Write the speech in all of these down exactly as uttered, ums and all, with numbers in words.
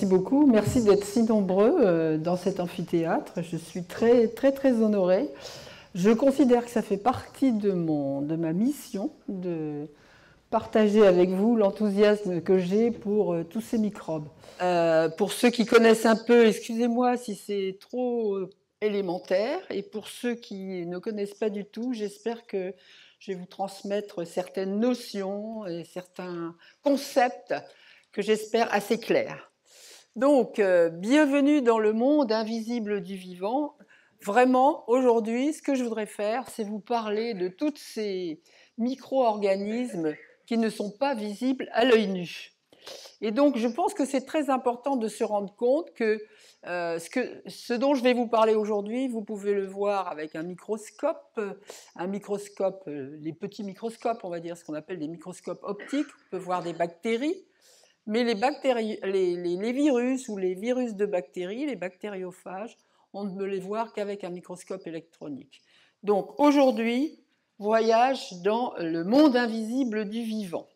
merci beaucoup. Merci d'être si nombreux euh, dans cet amphithéâtre. Je suis très, très, très honorée. Je considère que ça fait partie de, mon, de ma mission de partager avec vous l'enthousiasme que j'ai pour euh, tous ces microbes. Euh, pour ceux qui connaissent un peu, excusez-moi si c'est trop élémentaire, et pour ceux qui ne connaissent pas du tout, j'espère que je vais vous transmettre certaines notions et certains concepts que j'espère assez clairs. Donc, euh, bienvenue dans le monde invisible du vivant. Vraiment, aujourd'hui, ce que je voudrais faire, c'est vous parler de tous ces micro-organismes qui ne sont pas visibles à l'œil nu. Et donc, je pense que c'est très important de se rendre compte que, euh, ce que ce dont je vais vous parler aujourd'hui, vous pouvez le voir avec un microscope, un microscope, les petits microscopes, on va dire ce qu'on appelle des microscopes optiques. On peut voir des bactéries, mais les, bactéries, les, les, les virus ou les virus de bactéries, les bactériophages, on ne peut les voir qu'avec un microscope électronique. Donc, aujourd'hui, voyage dans le monde invisible du vivant.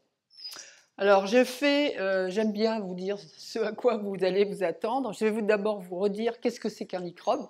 Alors, je fais, euh, j'aime bien vous dire ce à quoi vous allez vous attendre. Je vais vous d'abord vous redire qu'est-ce que c'est qu'un microbe.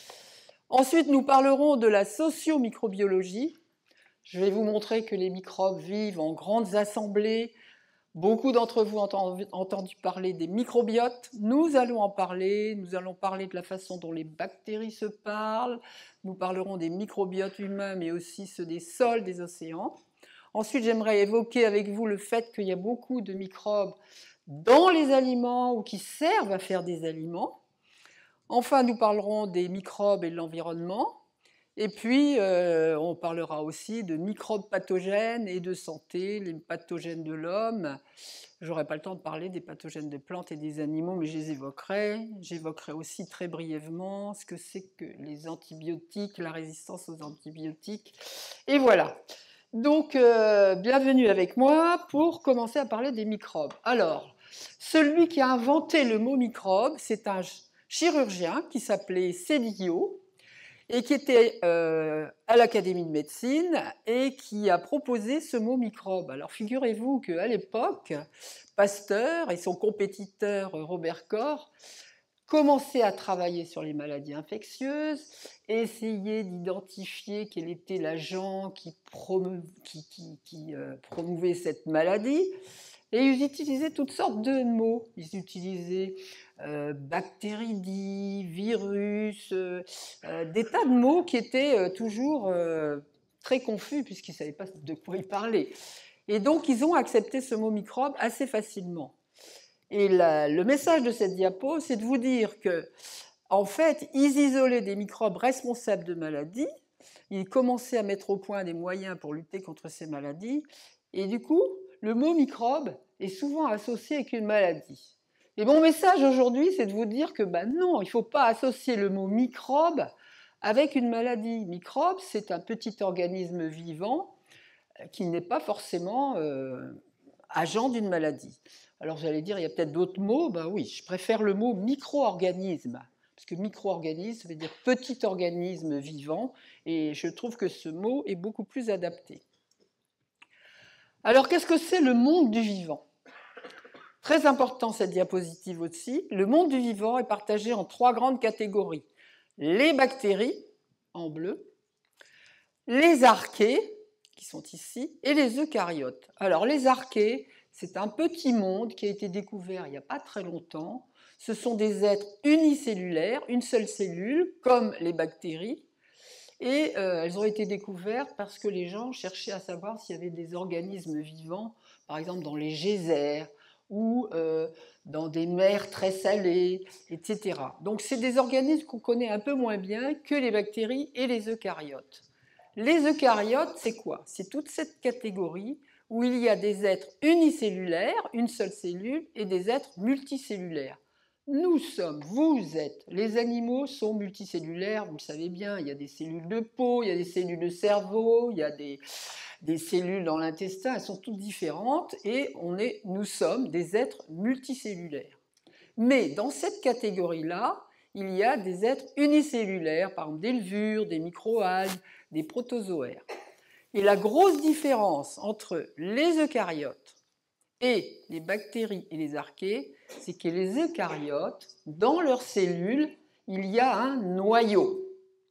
Ensuite, nous parlerons de la socio-microbiologie. Je vais vous montrer que les microbes vivent en grandes assemblées. Beaucoup d'entre vous ont entendu parler des microbiotes. Nous allons en parler. Nous allons parler de la façon dont les bactéries se parlent. Nous parlerons des microbiotes humains, mais aussi ceux des sols, des océans. Ensuite, j'aimerais évoquer avec vous le fait qu'il y a beaucoup de microbes dans les aliments ou qui servent à faire des aliments. Enfin, nous parlerons des microbes et de l'environnement. Et puis, euh, on parlera aussi de microbes pathogènes et de santé, les pathogènes de l'homme. Je n'aurai pas le temps de parler des pathogènes des plantes et des animaux, mais je les évoquerai. J'évoquerai aussi très brièvement ce que c'est que les antibiotiques, la résistance aux antibiotiques. Et voilà. Donc, euh, bienvenue avec moi pour commencer à parler des microbes. Alors, celui qui a inventé le mot microbe, c'est un chirurgien qui s'appelait Sédillot et qui était euh, à l'Académie de médecine et qui a proposé ce mot microbe. Alors, figurez-vous qu'à l'époque, Pasteur et son compétiteur Robert Koch commençaient à travailler sur les maladies infectieuses, essayer d'identifier quel était l'agent qui, promou qui, qui, qui euh, promouvait cette maladie. Et ils utilisaient toutes sortes de mots. Ils utilisaient euh, bactéridie, virus, euh, euh, des tas de mots qui étaient euh, toujours euh, très confus puisqu'ils ne savaient pas de quoi ils parlaient. Et donc, ils ont accepté ce mot microbe assez facilement. Et la, le message de cette diapo, c'est de vous dire que, en fait, ils isolaient des microbes responsables de maladies, ils commençaient à mettre au point des moyens pour lutter contre ces maladies, et du coup, le mot microbe est souvent associé avec une maladie. Et mon message aujourd'hui, c'est de vous dire que, ben non, il ne faut pas associer le mot microbe avec une maladie. Microbe, c'est un petit organisme vivant qui n'est pas forcément euh, agent d'une maladie. Alors j'allais dire, il y a peut-être d'autres mots. Ben oui, je préfère le mot micro-organisme, parce que micro-organisme, ça veut dire petit organisme vivant, et je trouve que ce mot est beaucoup plus adapté. Alors qu'est-ce que c'est le monde du vivant? Très important cette diapositive aussi. Le monde du vivant est partagé en trois grandes catégories. Les bactéries, en bleu, les archées, qui sont ici, et les eucaryotes. Alors les archées, c'est un petit monde qui a été découvert il n'y a pas très longtemps. Ce sont des êtres unicellulaires, une seule cellule, comme les bactéries. Et euh, elles ont été découvertes parce que les gens cherchaient à savoir s'il y avait des organismes vivants, par exemple dans les geysers ou euh, dans des mers très salées, et cetera. Donc c'est des organismes qu'on connaît un peu moins bien que les bactéries et les eucaryotes. Les eucaryotes, c'est quoi? C'est toute cette catégorie où il y a des êtres unicellulaires, une seule cellule, et des êtres multicellulaires. Nous sommes, vous êtes, les animaux sont multicellulaires, vous le savez bien, il y a des cellules de peau, il y a des cellules de cerveau, il y a des, des cellules dans l'intestin, elles sont toutes différentes, et on est, nous sommes des êtres multicellulaires. Mais dans cette catégorie-là, il y a des êtres unicellulaires, par exemple des levures, des microalgues, des protozoaires. Et la grosse différence entre les eucaryotes et les bactéries et les archées, c'est que les eucaryotes, dans leurs cellules, il y a un noyau.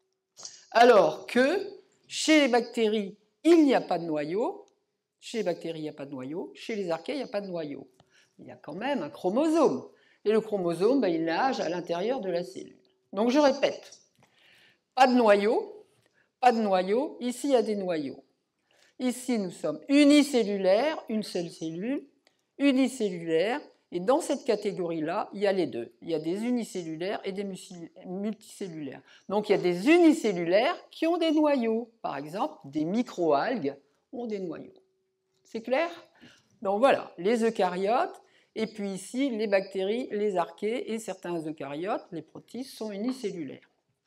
Alors que chez les bactéries, il n'y a pas de noyau. Chez les bactéries, il n'y a pas de noyau. Chez les archées, il n'y a pas de noyau. Il y a quand même un chromosome. Et le chromosome, ben, il nage à l'intérieur de la cellule. Donc je répète, pas de noyau, pas de noyau. Ici, il y a des noyaux. Ici, nous sommes unicellulaires, une seule cellule, unicellulaire. Et dans cette catégorie-là, il y a les deux. Il y a des unicellulaires et des multicellulaires. Donc il y a des unicellulaires qui ont des noyaux. Par exemple, des microalgues ont des noyaux. C'est clair? Donc voilà, les eucaryotes, et puis ici, les bactéries, les archées, et certains eucaryotes, les protistes, sont unicellulaires.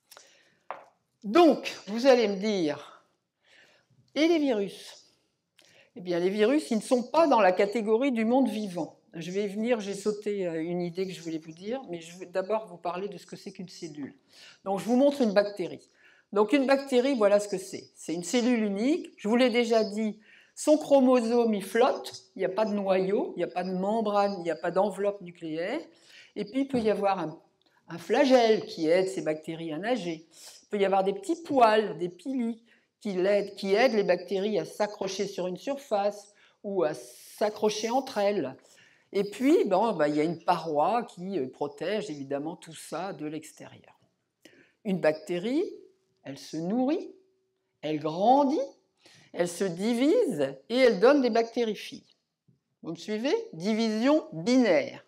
Donc, vous allez me dire, et les virus? Eh bien, les virus, ils ne sont pas dans la catégorie du monde vivant. Je vais y venir, j'ai sauté une idée que je voulais vous dire, mais je vais d'abord vous parler de ce que c'est qu'une cellule. Donc, je vous montre une bactérie. Donc, une bactérie, voilà ce que c'est. C'est une cellule unique. Je vous l'ai déjà dit, son chromosome, il flotte. Il n'y a pas de noyau, il n'y a pas de membrane, il n'y a pas d'enveloppe nucléaire. Et puis, il peut y avoir un, un flagelle qui aide ces bactéries à nager. Il peut y avoir des petits poils, des pili, qui aident, qui aident les bactéries à s'accrocher sur une surface ou à s'accrocher entre elles. Et puis, bon, ben, il y a une paroi qui protège évidemment tout ça de l'extérieur. Une bactérie, elle se nourrit, elle grandit, elle se divise et elle donne des bactériophiles. Vous me suivez? Division binaire.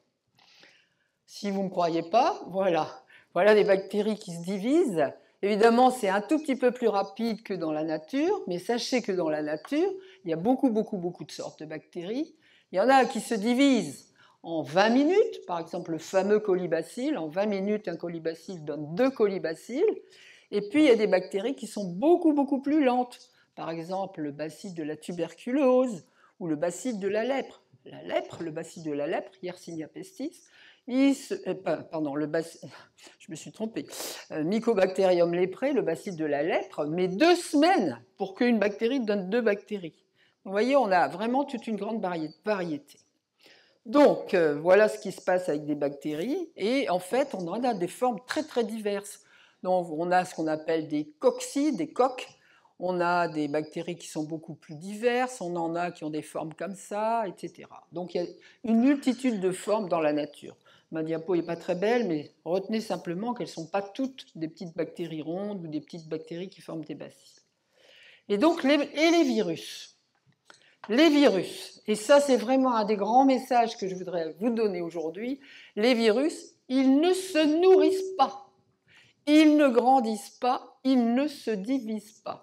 Si vous ne me croyez pas, voilà. Voilà des bactéries qui se divisent. Évidemment, c'est un tout petit peu plus rapide que dans la nature, mais sachez que dans la nature, il y a beaucoup, beaucoup, beaucoup de sortes de bactéries. Il y en a qui se divisent en vingt minutes, par exemple le fameux colibacille. En vingt minutes, un colibacille donne deux colibacilles. Et puis, il y a des bactéries qui sont beaucoup, beaucoup plus lentes. Par exemple, le bacille de la tuberculose ou le bacille de la lèpre. La lèpre, le bacille de la lèpre, Yersinia pestis, il se, euh, pardon, le bacille, je me suis trompée, euh, Mycobacterium lépré, le bacille de la lèpre, met deux semaines pour qu'une bactérie donne deux bactéries. Vous voyez, on a vraiment toute une grande variété. Donc, euh, voilà ce qui se passe avec des bactéries, et en fait, on en a des formes très très diverses. Donc, on a ce qu'on appelle des coccides, des coques. On a des bactéries qui sont beaucoup plus diverses, on en a qui ont des formes comme ça, et cetera. Donc il y a une multitude de formes dans la nature. Ma diapo n'est pas très belle, mais retenez simplement qu'elles ne sont pas toutes des petites bactéries rondes ou des petites bactéries qui forment des bacilles. Et donc, les, et les virus. Les virus, et ça c'est vraiment un des grands messages que je voudrais vous donner aujourd'hui, les virus, ils ne se nourrissent pas, ils ne grandissent pas, ils ne se divisent pas.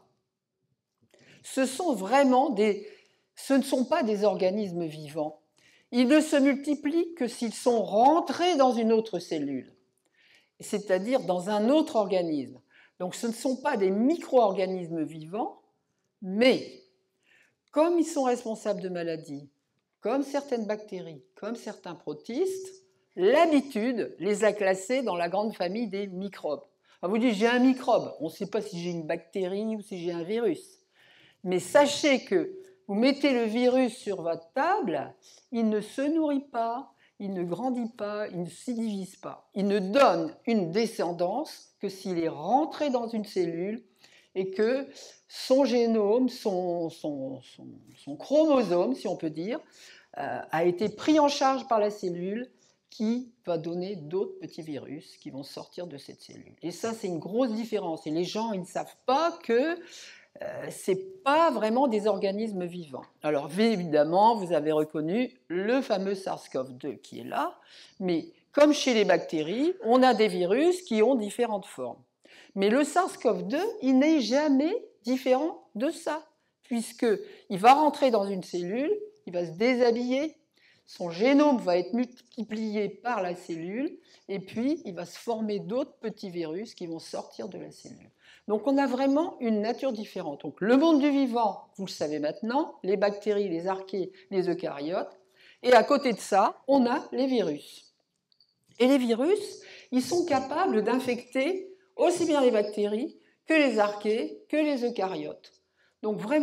Ce sont vraiment des, ce ne sont pas des organismes vivants. Ils ne se multiplient que s'ils sont rentrés dans une autre cellule, c'est-à-dire dans un autre organisme. Donc ce ne sont pas des micro-organismes vivants, mais comme ils sont responsables de maladies, comme certaines bactéries, comme certains protistes, l'habitude les a classés dans la grande famille des microbes. On vous dit j'ai un microbe, on ne sait pas si j'ai une bactérie ou si j'ai un virus. Mais sachez que vous mettez le virus sur votre table, il ne se nourrit pas, il ne grandit pas, il ne se divise pas. Il ne donne une descendance que s'il est rentré dans une cellule et que son génome, son, son, son, son chromosome, si on peut dire, euh, a été pris en charge par la cellule qui va donner d'autres petits virus qui vont sortir de cette cellule. Et ça, c'est une grosse différence. Et les gens, ils ne savent pas que Euh, ce n'est pas vraiment des organismes vivants. Alors évidemment, vous avez reconnu le fameux SARS-CoV deux qui est là, mais comme chez les bactéries, on a des virus qui ont différentes formes. Mais le SARS-CoV deux, il n'est jamais différent de ça, puisqu'il va rentrer dans une cellule, il va se déshabiller, son génome va être multiplié par la cellule, et puis il va se former d'autres petits virus qui vont sortir de la cellule. Donc on a vraiment une nature différente. Donc le monde du vivant, vous le savez maintenant, les bactéries, les archées, les eucaryotes, et à côté de ça, on a les virus. Et les virus, ils sont capables d'infecter aussi bien les bactéries que les archées, que les eucaryotes. Donc vraiment,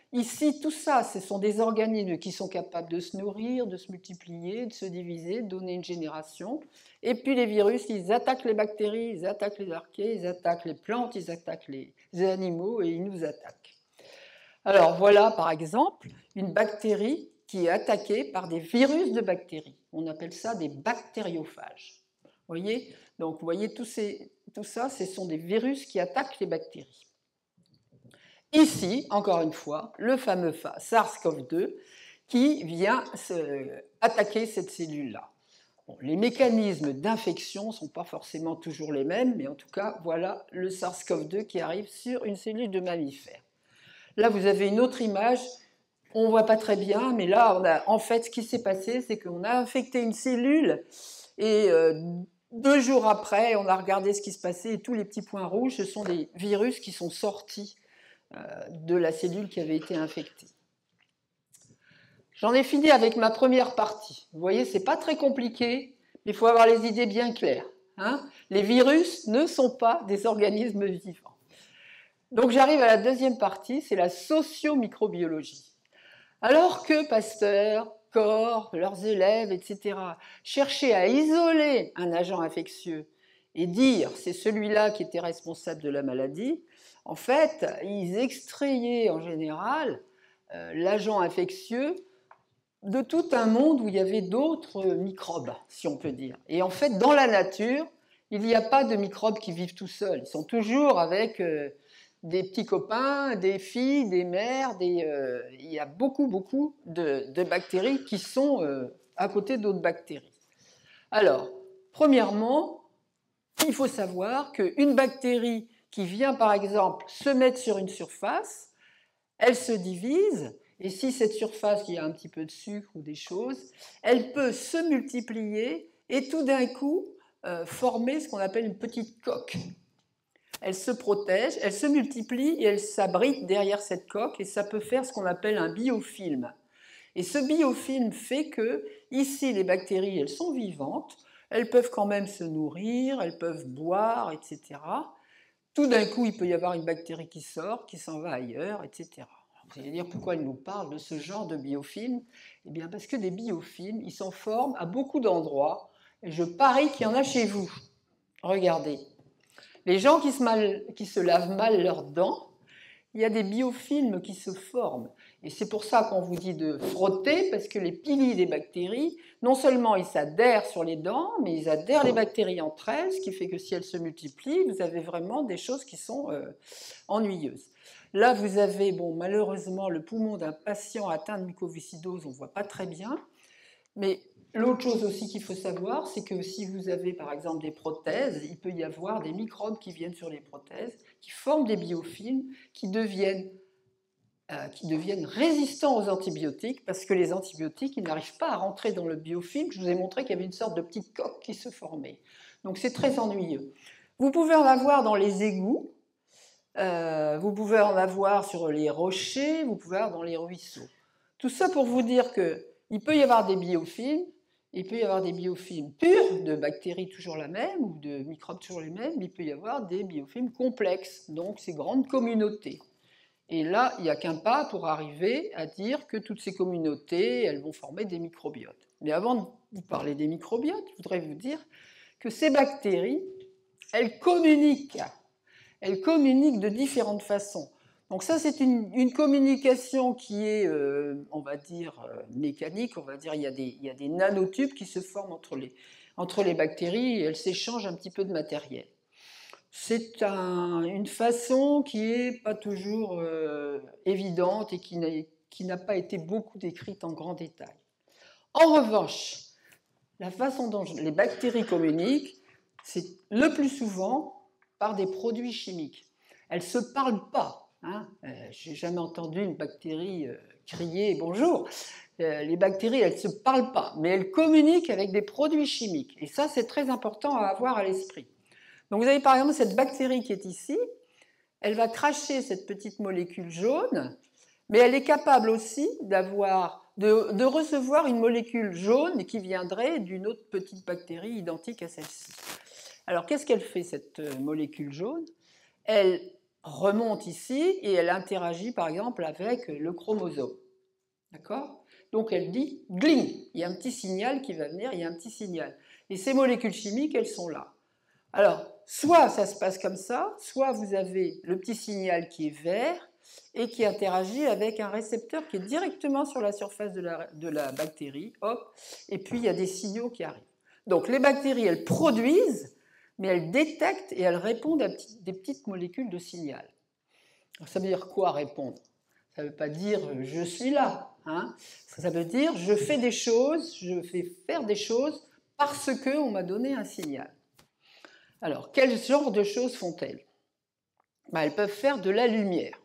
Ici, tout ça, ce sont des organismes qui sont capables de se nourrir, de se multiplier, de se diviser, de donner une génération. Et puis les virus, ils attaquent les bactéries, ils attaquent les archées, ils attaquent les plantes, ils attaquent les animaux et ils nous attaquent. Alors voilà, par exemple, une bactérie qui est attaquée par des virus de bactéries. On appelle ça des bactériophages. Vous voyez? Donc, vous voyez, tout, ces, tout ça, ce sont des virus qui attaquent les bactéries. Ici, encore une fois, le fameux SARS-CoV deux qui vient attaquer cette cellule-là. Bon, les mécanismes d'infection ne sont pas forcément toujours les mêmes, mais en tout cas, voilà le SARS-CoV deux qui arrive sur une cellule de mammifère. Là, vous avez une autre image. On ne voit pas très bien, mais là, on a, en fait, ce qui s'est passé, c'est qu'on a infecté une cellule et euh, deux jours après, on a regardé ce qui se passait et tous les petits points rouges, ce sont des virus qui sont sortis euh, de la cellule qui avait été infectée. J'en ai fini avec ma première partie. Vous voyez, ce n'est pas très compliqué, mais il faut avoir les idées bien claires. Hein. Les virus ne sont pas des organismes vivants. Donc j'arrive à la deuxième partie, c'est la socio-microbiologie. Alors que Pasteur, Corr, leurs élèves, et cetera, cherchaient à isoler un agent infectieux et dire c'est celui-là qui était responsable de la maladie, en fait, ils extrayaient en général euh, l'agent infectieux de tout un monde où il y avait d'autres microbes, si on peut dire. Et en fait, dans la nature, il n'y a pas de microbes qui vivent tout seuls. Ils sont toujours avec euh, des petits copains, des filles, des mères. Des, euh, il y a beaucoup, beaucoup de, de bactéries qui sont euh, à côté d'autres bactéries. Alors, premièrement, il faut savoir qu'une bactérie qui vient, par exemple, se mettre sur une surface, elle se divise. Et si cette surface, il y a un petit peu de sucre ou des choses, elle peut se multiplier et tout d'un coup euh, former ce qu'on appelle une petite coque. Elle se protège, elle se multiplie et elle s'abrite derrière cette coque et ça peut faire ce qu'on appelle un biofilm. Et ce biofilm fait que, ici, les bactéries, elles sont vivantes, elles peuvent quand même se nourrir, elles peuvent boire, et cetera. Tout d'un coup, il peut y avoir une bactérie qui sort, qui s'en va ailleurs, et cetera. Vous allez dire pourquoi il nous parle de ce genre de biofilm? Eh bien parce que des biofilms, ils s'en forment à beaucoup d'endroits, et je parie qu'il y en a chez vous. Regardez. Les gens qui se, mal, qui se lavent mal leurs dents, il y a des biofilms qui se forment. Et c'est pour ça qu'on vous dit de frotter, parce que les piliers des bactéries, non seulement ils s'adhèrent sur les dents, mais ils adhèrent les bactéries entre elles, ce qui fait que si elles se multiplient, vous avez vraiment des choses qui sont euh, ennuyeuses. Là, vous avez, bon, malheureusement, le poumon d'un patient atteint de mucoviscidose, on ne voit pas très bien. Mais l'autre chose aussi qu'il faut savoir, c'est que si vous avez, par exemple, des prothèses, il peut y avoir des microbes qui viennent sur les prothèses, qui forment des biofilms, qui deviennent, euh, qui deviennent résistants aux antibiotiques, parce que les antibiotiques, ils n'arrivent pas à rentrer dans le biofilm. Je vous ai montré qu'il y avait une sorte de petite coque qui se formait. Donc c'est très ennuyeux. Vous pouvez en avoir dans les égouts. Euh, vous pouvez en avoir sur les rochers, vous pouvez en avoir dans les ruisseaux. Tout ça pour vous dire qu'il peut y avoir des biofilms, il peut y avoir des biofilms purs, de bactéries toujours la même, ou de microbes toujours les mêmes, mais il peut y avoir des biofilms complexes, donc ces grandes communautés. Et là, il n'y a qu'un pas pour arriver à dire que toutes ces communautés, elles vont former des microbiotes. Mais avant de vous parler des microbiotes, je voudrais vous dire que ces bactéries, elles communiquent. Elles communiquent de différentes façons. Donc ça, c'est une, une communication qui est, euh, on va dire, euh, mécanique. On va dire, il y a des, il y a des nanotubes qui se forment entre les, entre les bactéries et elles s'échangent un petit peu de matériel. C'est un, une façon qui n'est pas toujours euh, évidente et qui n'a, qui n'a pas été beaucoup décrite en grand détail. En revanche, la façon dont les bactéries communiquent, c'est le plus souvent par des produits chimiques. Elles ne se parlent pas. Hein. Euh, je n'ai jamais entendu une bactérie euh, crier « bonjour ». Euh, les bactéries, elles ne se parlent pas, mais elles communiquent avec des produits chimiques. Et ça, c'est très important à avoir à l'esprit. Donc vous avez par exemple cette bactérie qui est ici, elle va cracher cette petite molécule jaune, mais elle est capable aussi d'avoir, de, de recevoir une molécule jaune qui viendrait d'une autre petite bactérie identique à celle-ci. Alors, qu'est-ce qu'elle fait, cette molécule jaune? Elle remonte ici et elle interagit par exemple avec le chromosome. D'accord? Donc elle dit gling, il y a un petit signal qui va venir, il y a un petit signal. Et ces molécules chimiques, elles sont là. Alors, soit ça se passe comme ça, soit vous avez le petit signal qui est vert et qui interagit avec un récepteur qui est directement sur la surface de la, de la bactérie, hop, et puis il y a des signaux qui arrivent. Donc les bactéries, elles produisent, mais elles détectent et elles répondent à des petites molécules de signal. Alors, ça veut dire quoi répondre? Ça ne veut pas dire « je suis là hein ». Ça veut dire « je fais des choses, je fais faire des choses parce qu'on m'a donné un signal ». Alors, quel genre de choses font-elles? Ben, elles peuvent faire de la lumière.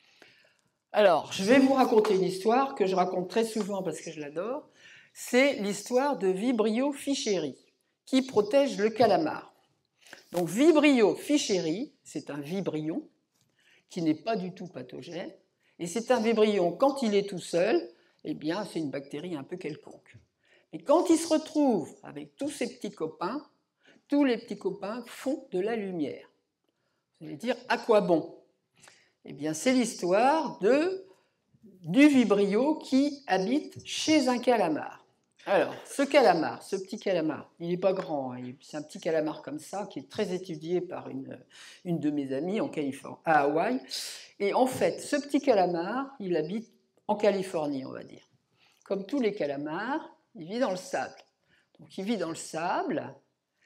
Alors, je vais vous raconter une histoire que je raconte très souvent parce que je l'adore. C'est l'histoire de Vibrio fischeri, qui protège le calamar. Donc, Vibrio fischeri, c'est un vibrion qui n'est pas du tout pathogène. Et c'est un vibrion, quand il est tout seul, eh bien, c'est une bactérie un peu quelconque. Mais quand il se retrouve avec tous ses petits copains, tous les petits copains font de la lumière. Vous allez dire, à quoi bon? Eh bien, c'est l'histoire de, du vibrio qui habite chez un calamar. Alors, ce calamar, ce petit calamar, il n'est pas grand, hein, c'est un petit calamar comme ça, qui est très étudié par une, une de mes amies en Californie, à Hawaï. Et en fait, ce petit calamar, il habite en Californie, on va dire. Comme tous les calamars, il vit dans le sable. Donc, il vit dans le sable,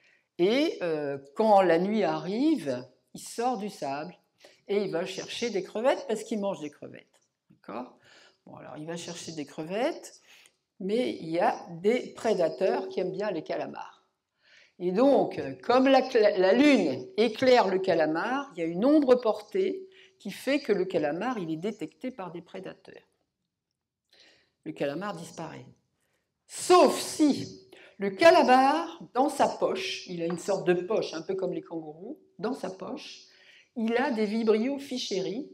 et euh, quand la nuit arrive, il sort du sable et il va chercher des crevettes parce qu'il mange des crevettes. D'accord ? Bon, alors il va chercher des crevettes, mais il y a des prédateurs qui aiment bien les calamars. Et donc, comme la, la lune éclaire le calamar, il y a une ombre portée qui fait que le calamar il est détecté par des prédateurs. Le calamar disparaît. Sauf si le calamar, dans sa poche, il a une sorte de poche, un peu comme les kangourous, dans sa poche, il a des Vibrio fischeri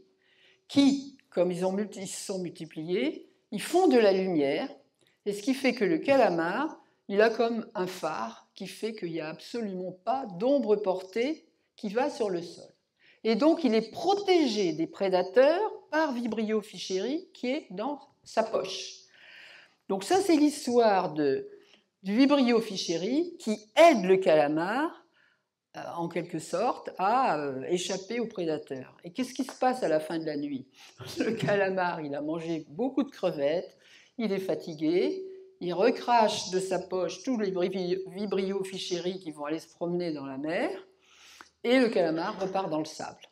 qui, comme ils, ont, ils se sont multipliés, ils font de la lumière, et ce qui fait que le calamar, il a comme un phare qui fait qu'il n'y a absolument pas d'ombre portée qui va sur le sol. Et donc, il est protégé des prédateurs par Vibrio fischeri qui est dans sa poche. Donc ça, c'est l'histoire de du Vibrio fischeri qui aide le calamar, euh, en quelque sorte, à euh, échapper aux prédateurs. Et qu'est-ce qui se passe à la fin de la nuit? Le calamar, il a mangé beaucoup de crevettes, il est fatigué, il recrache de sa poche tous les Vibrio fischeri qui vont aller se promener dans la mer, et le calamar repart dans le sable.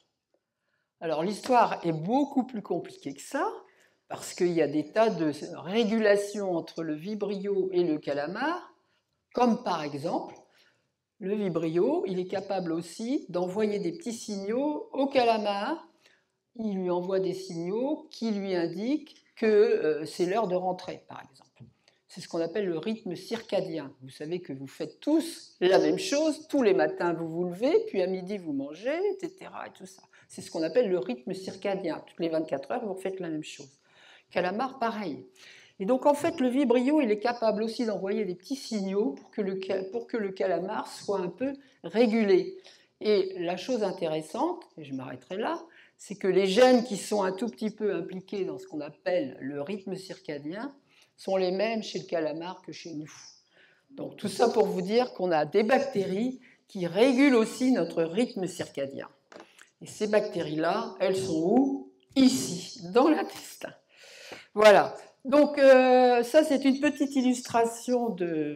Alors l'histoire est beaucoup plus compliquée que ça, parce qu'il y a des tas de régulations entre le vibrio et le calamar, comme par exemple, le vibrio, il est capable aussi d'envoyer des petits signaux au calamar. Il lui envoie des signaux qui lui indiquent que euh, c'est l'heure de rentrer, par exemple. C'est ce qu'on appelle le rythme circadien. Vous savez que vous faites tous la même chose, tous les matins vous vous levez, puis à midi vous mangez, et cetera. Et tout ça. C'est ce qu'on appelle le rythme circadien. Toutes les vingt-quatre heures, vous faites la même chose. Calamar, pareil. Et donc, en fait, le vibrio, il est capable aussi d'envoyer des petits signaux pour que, le, pour que le calamar soit un peu régulé. Et la chose intéressante, et je m'arrêterai là, c'est que les gènes qui sont un tout petit peu impliqués dans ce qu'on appelle le rythme circadien sont les mêmes chez le calamar que chez nous. Donc, tout ça pour vous dire qu'on a des bactéries qui régulent aussi notre rythme circadien. Et ces bactéries-là, elles sont où? Ici, dans l'intestin. Voilà, donc euh, ça c'est une petite illustration de,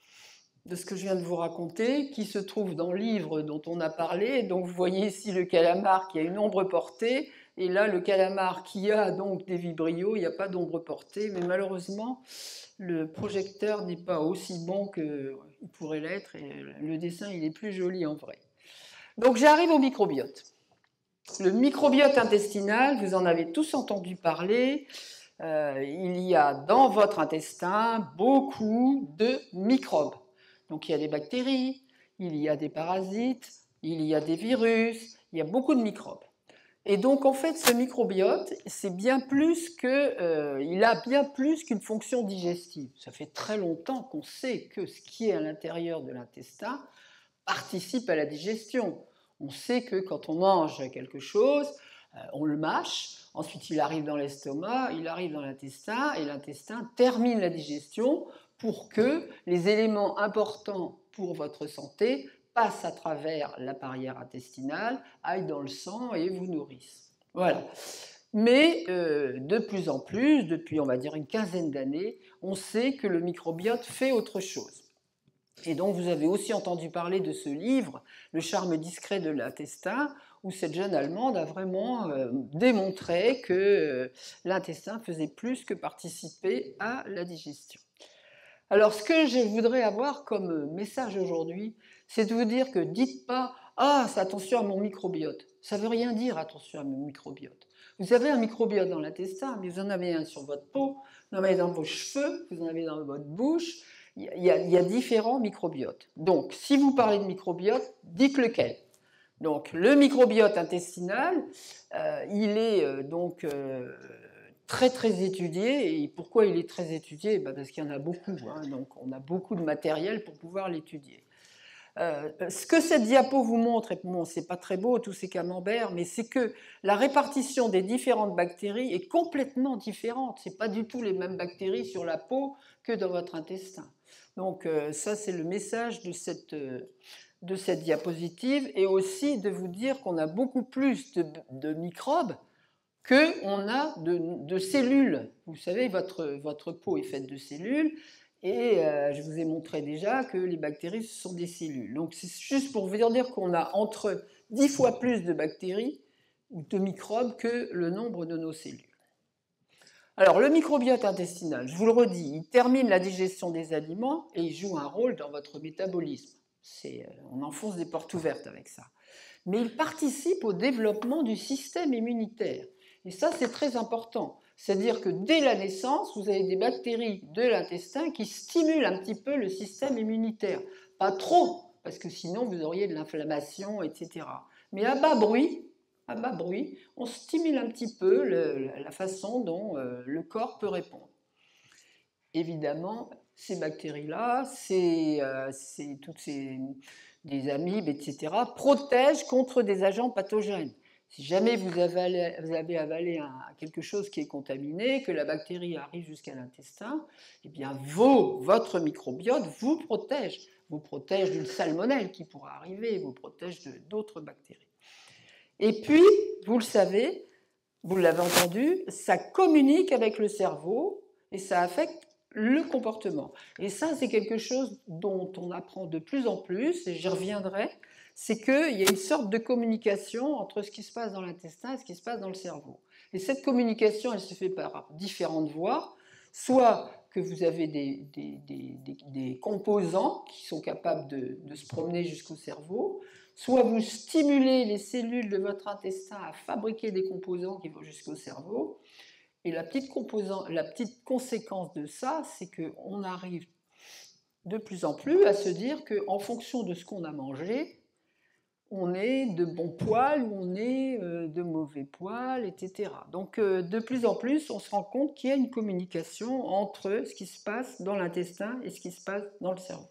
de ce que je viens de vous raconter, qui se trouve dans le livre dont on a parlé. Donc vous voyez ici le calamar qui a une ombre portée, et là le calamar qui a donc des vibrios, il n'y a pas d'ombre portée, mais malheureusement le projecteur n'est pas aussi bon qu'il pourrait l'être, et le dessin il est plus joli en vrai. Donc j'arrive au microbiote. Le microbiote intestinal, vous en avez tous entendu parler. Euh, il y a dans votre intestin beaucoup de microbes. Donc il y a des bactéries, il y a des parasites, il y a des virus, il y a beaucoup de microbes. Et donc en fait ce microbiote, c'est bien plus que, euh, il a bien plus qu'une fonction digestive. Ça fait très longtemps qu'on sait que ce qui est à l'intérieur de l'intestin participe à la digestion. On sait que quand on mange quelque chose, euh, on le mâche, ensuite il arrive dans l'estomac, il arrive dans l'intestin, et l'intestin termine la digestion pour que les éléments importants pour votre santé passent à travers la barrière intestinale, aillent dans le sang et vous nourrissent. Voilà. Mais euh, de plus en plus, depuis on va dire une quinzaine d'années, on sait que le microbiote fait autre chose. Et donc vous avez aussi entendu parler de ce livre, Le charme discret de l'intestin, où cette jeune Allemande a vraiment euh, démontré que euh, l'intestin faisait plus que participer à la digestion. Alors ce que je voudrais avoir comme message aujourd'hui, c'est de vous dire que dites pas « Ah, c'est attention à mon microbiote ». Ça ne veut rien dire attention à mon microbiote. Vous avez un microbiote dans l'intestin, mais vous en avez un sur votre peau, vous en avez dans vos cheveux, vous en avez dans votre bouche. Il y a, il y a différents microbiotes. Donc, si vous parlez de microbiote, dites lequel. Donc, le microbiote intestinal, euh, il est euh, donc euh, très très étudié. Et pourquoi il est très étudié? Ben parce qu'il y en a beaucoup. Hein, donc, on a beaucoup de matériel pour pouvoir l'étudier. Euh, ce que cette diapo vous montre, et bon, c'est pas très beau tous ces camemberts, mais c'est que la répartition des différentes bactéries est complètement différente. C'est pas du tout les mêmes bactéries sur la peau que dans votre intestin. Donc euh, ça, c'est le message de cette, euh, de cette diapositive, et aussi de vous dire qu'on a beaucoup plus de, de microbes qu'on a de, de cellules. Vous savez, votre, votre peau est faite de cellules, et euh, je vous ai montré déjà que les bactéries, ce sont des cellules. Donc c'est juste pour vous dire qu'on a entre dix fois plus de bactéries ou de microbes que le nombre de nos cellules. Alors le microbiote intestinal, je vous le redis, il termine la digestion des aliments et il joue un rôle dans votre métabolisme. C'est, on enfonce des portes ouvertes avec ça. Mais il participe au développement du système immunitaire. Et ça, c'est très important. C'est-à-dire que dès la naissance, vous avez des bactéries de l'intestin qui stimulent un petit peu le système immunitaire. Pas trop, parce que sinon vous auriez de l'inflammation, et cetera. Mais à bas bruit, à bas bruit, on stimule un petit peu le, la façon dont euh, le corps peut répondre. Évidemment, ces bactéries-là, c'est, euh, c'est toutes ces des amibes, et cetera, protègent contre des agents pathogènes. Si jamais vous avez, vous avez avalé un, quelque chose qui est contaminé, que la bactérie arrive jusqu'à l'intestin, eh bien vos, votre microbiote vous protège, vous protège d'une salmonelle qui pourra arriver, vous protège de, d'autres bactéries. Et puis, vous le savez, vous l'avez entendu, ça communique avec le cerveau et ça affecte le comportement. Et ça, c'est quelque chose dont on apprend de plus en plus, et j'y reviendrai, c'est qu'il y a une sorte de communication entre ce qui se passe dans l'intestin et ce qui se passe dans le cerveau. Et cette communication, elle se fait par différentes voies, soit que vous avez des, des, des, des, des composants qui sont capables de, de se promener jusqu'au cerveau, soit vous stimulez les cellules de votre intestin à fabriquer des composants qui vont jusqu'au cerveau. Et la petite, la petite conséquence de ça, c'est qu'on arrive de plus en plus à se dire qu'en fonction de ce qu'on a mangé, on est de bons poils ou on est de mauvais poils, et cetera. Donc de plus en plus, on se rend compte qu'il y a une communication entre ce qui se passe dans l'intestin et ce qui se passe dans le cerveau.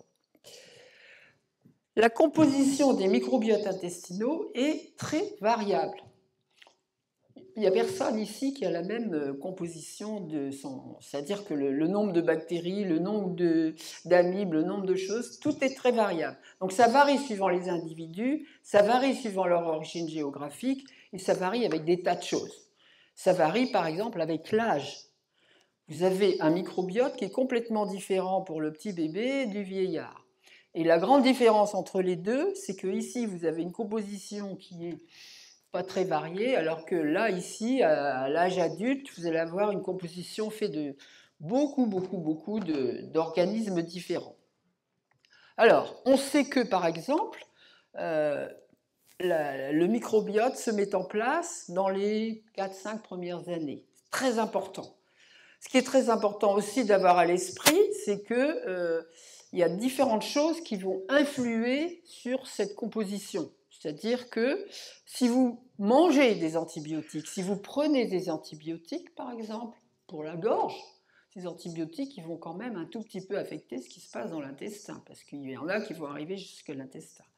La composition des microbiotes intestinaux est très variable. Il n'y a personne ici qui a la même composition de son... C'est-à-dire que le, le nombre de bactéries, le nombre de, d'amibes, le nombre de choses, tout est très variable. Donc ça varie suivant les individus, ça varie suivant leur origine géographique, et ça varie avec des tas de choses. Ça varie par exemple avec l'âge. Vous avez un microbiote qui est complètement différent pour le petit bébé du vieillard. Et la grande différence entre les deux, c'est que ici vous avez une composition qui est pas très variée, alors que là, ici, à l'âge adulte, vous allez avoir une composition faite de beaucoup, beaucoup, beaucoup de, d'organismes différents. Alors, on sait que, par exemple, euh, la, le microbiote se met en place dans les quatre cinq premières années. C'est très important. Ce qui est très important aussi d'avoir à l'esprit, c'est que euh, il y a différentes choses qui vont influer sur cette composition. C'est-à-dire que si vous mangez des antibiotiques, si vous prenez des antibiotiques, par exemple, pour la gorge, ces antibiotiques ils vont quand même un tout petit peu affecter ce qui se passe dans l'intestin, parce qu'il y en a qui vont arriver jusqu'à l'intestin.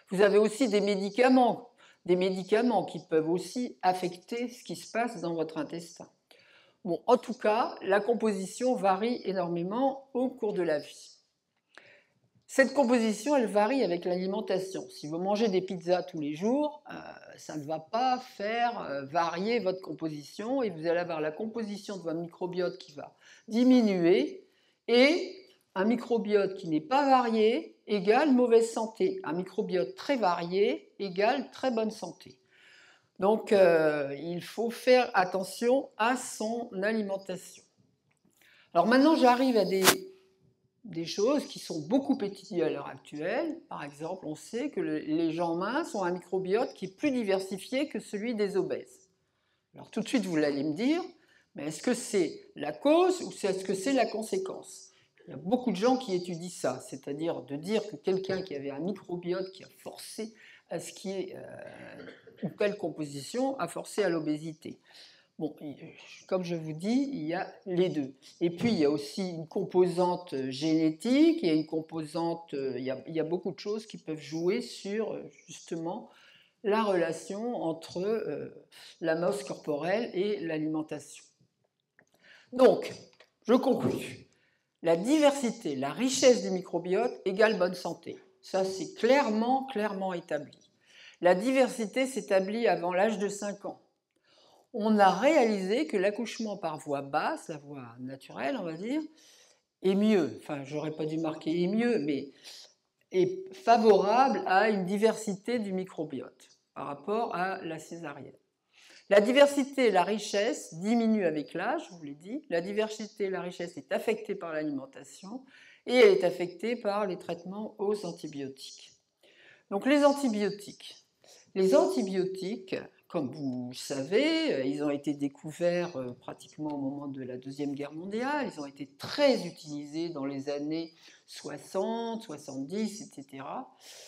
Vous avez aussi des médicaments, des médicaments qui peuvent aussi affecter ce qui se passe dans votre intestin. Bon, en tout cas, la composition varie énormément au cours de la vie. Cette composition, elle varie avec l'alimentation. Si vous mangez des pizzas tous les jours, euh, ça ne va pas faire euh, varier votre composition et vous allez avoir la composition de votre microbiote qui va diminuer et un microbiote qui n'est pas varié égale mauvaise santé. Un microbiote très varié égale très bonne santé. Donc, euh, il faut faire attention à son alimentation. Alors maintenant, j'arrive à des... des choses qui sont beaucoup étudiées à l'heure actuelle. Par exemple, on sait que le, les gens minces ont un microbiote qui est plus diversifié que celui des obèses. Alors tout de suite, vous allez me dire, mais est-ce que c'est la cause ou est-ce que c'est la conséquence? Il y a beaucoup de gens qui étudient ça, c'est-à-dire de dire que quelqu'un qui avait un microbiote qui a forcé à ce qui est, euh, ou quelle composition a forcé à l'obésité. Bon, comme je vous dis, il y a les deux. Et puis, il y a aussi une composante génétique, il y a une composante, il y a, il y a beaucoup de choses qui peuvent jouer sur, justement, la relation entre euh, la masse corporelle et l'alimentation. Donc, je conclue. La diversité, la richesse du microbiote égale bonne santé. Ça, c'est clairement, clairement établi. La diversité s'établit avant l'âge de cinq ans. On a réalisé que l'accouchement par voie basse, la voie naturelle, on va dire, est mieux. Enfin, j'aurais pas dû marquer est mieux, mais est favorable à une diversité du microbiote par rapport à la césarienne. La diversité et la richesse diminuent avec l'âge, je vous l'ai dit. La diversité et la richesse est affectée par l'alimentation et elle est affectée par les traitements aux antibiotiques. Donc les antibiotiques. Les antibiotiques, comme vous savez, ils ont été découverts pratiquement au moment de la Deuxième Guerre mondiale, ils ont été très utilisés dans les années soixante, soixante-dix, et cetera.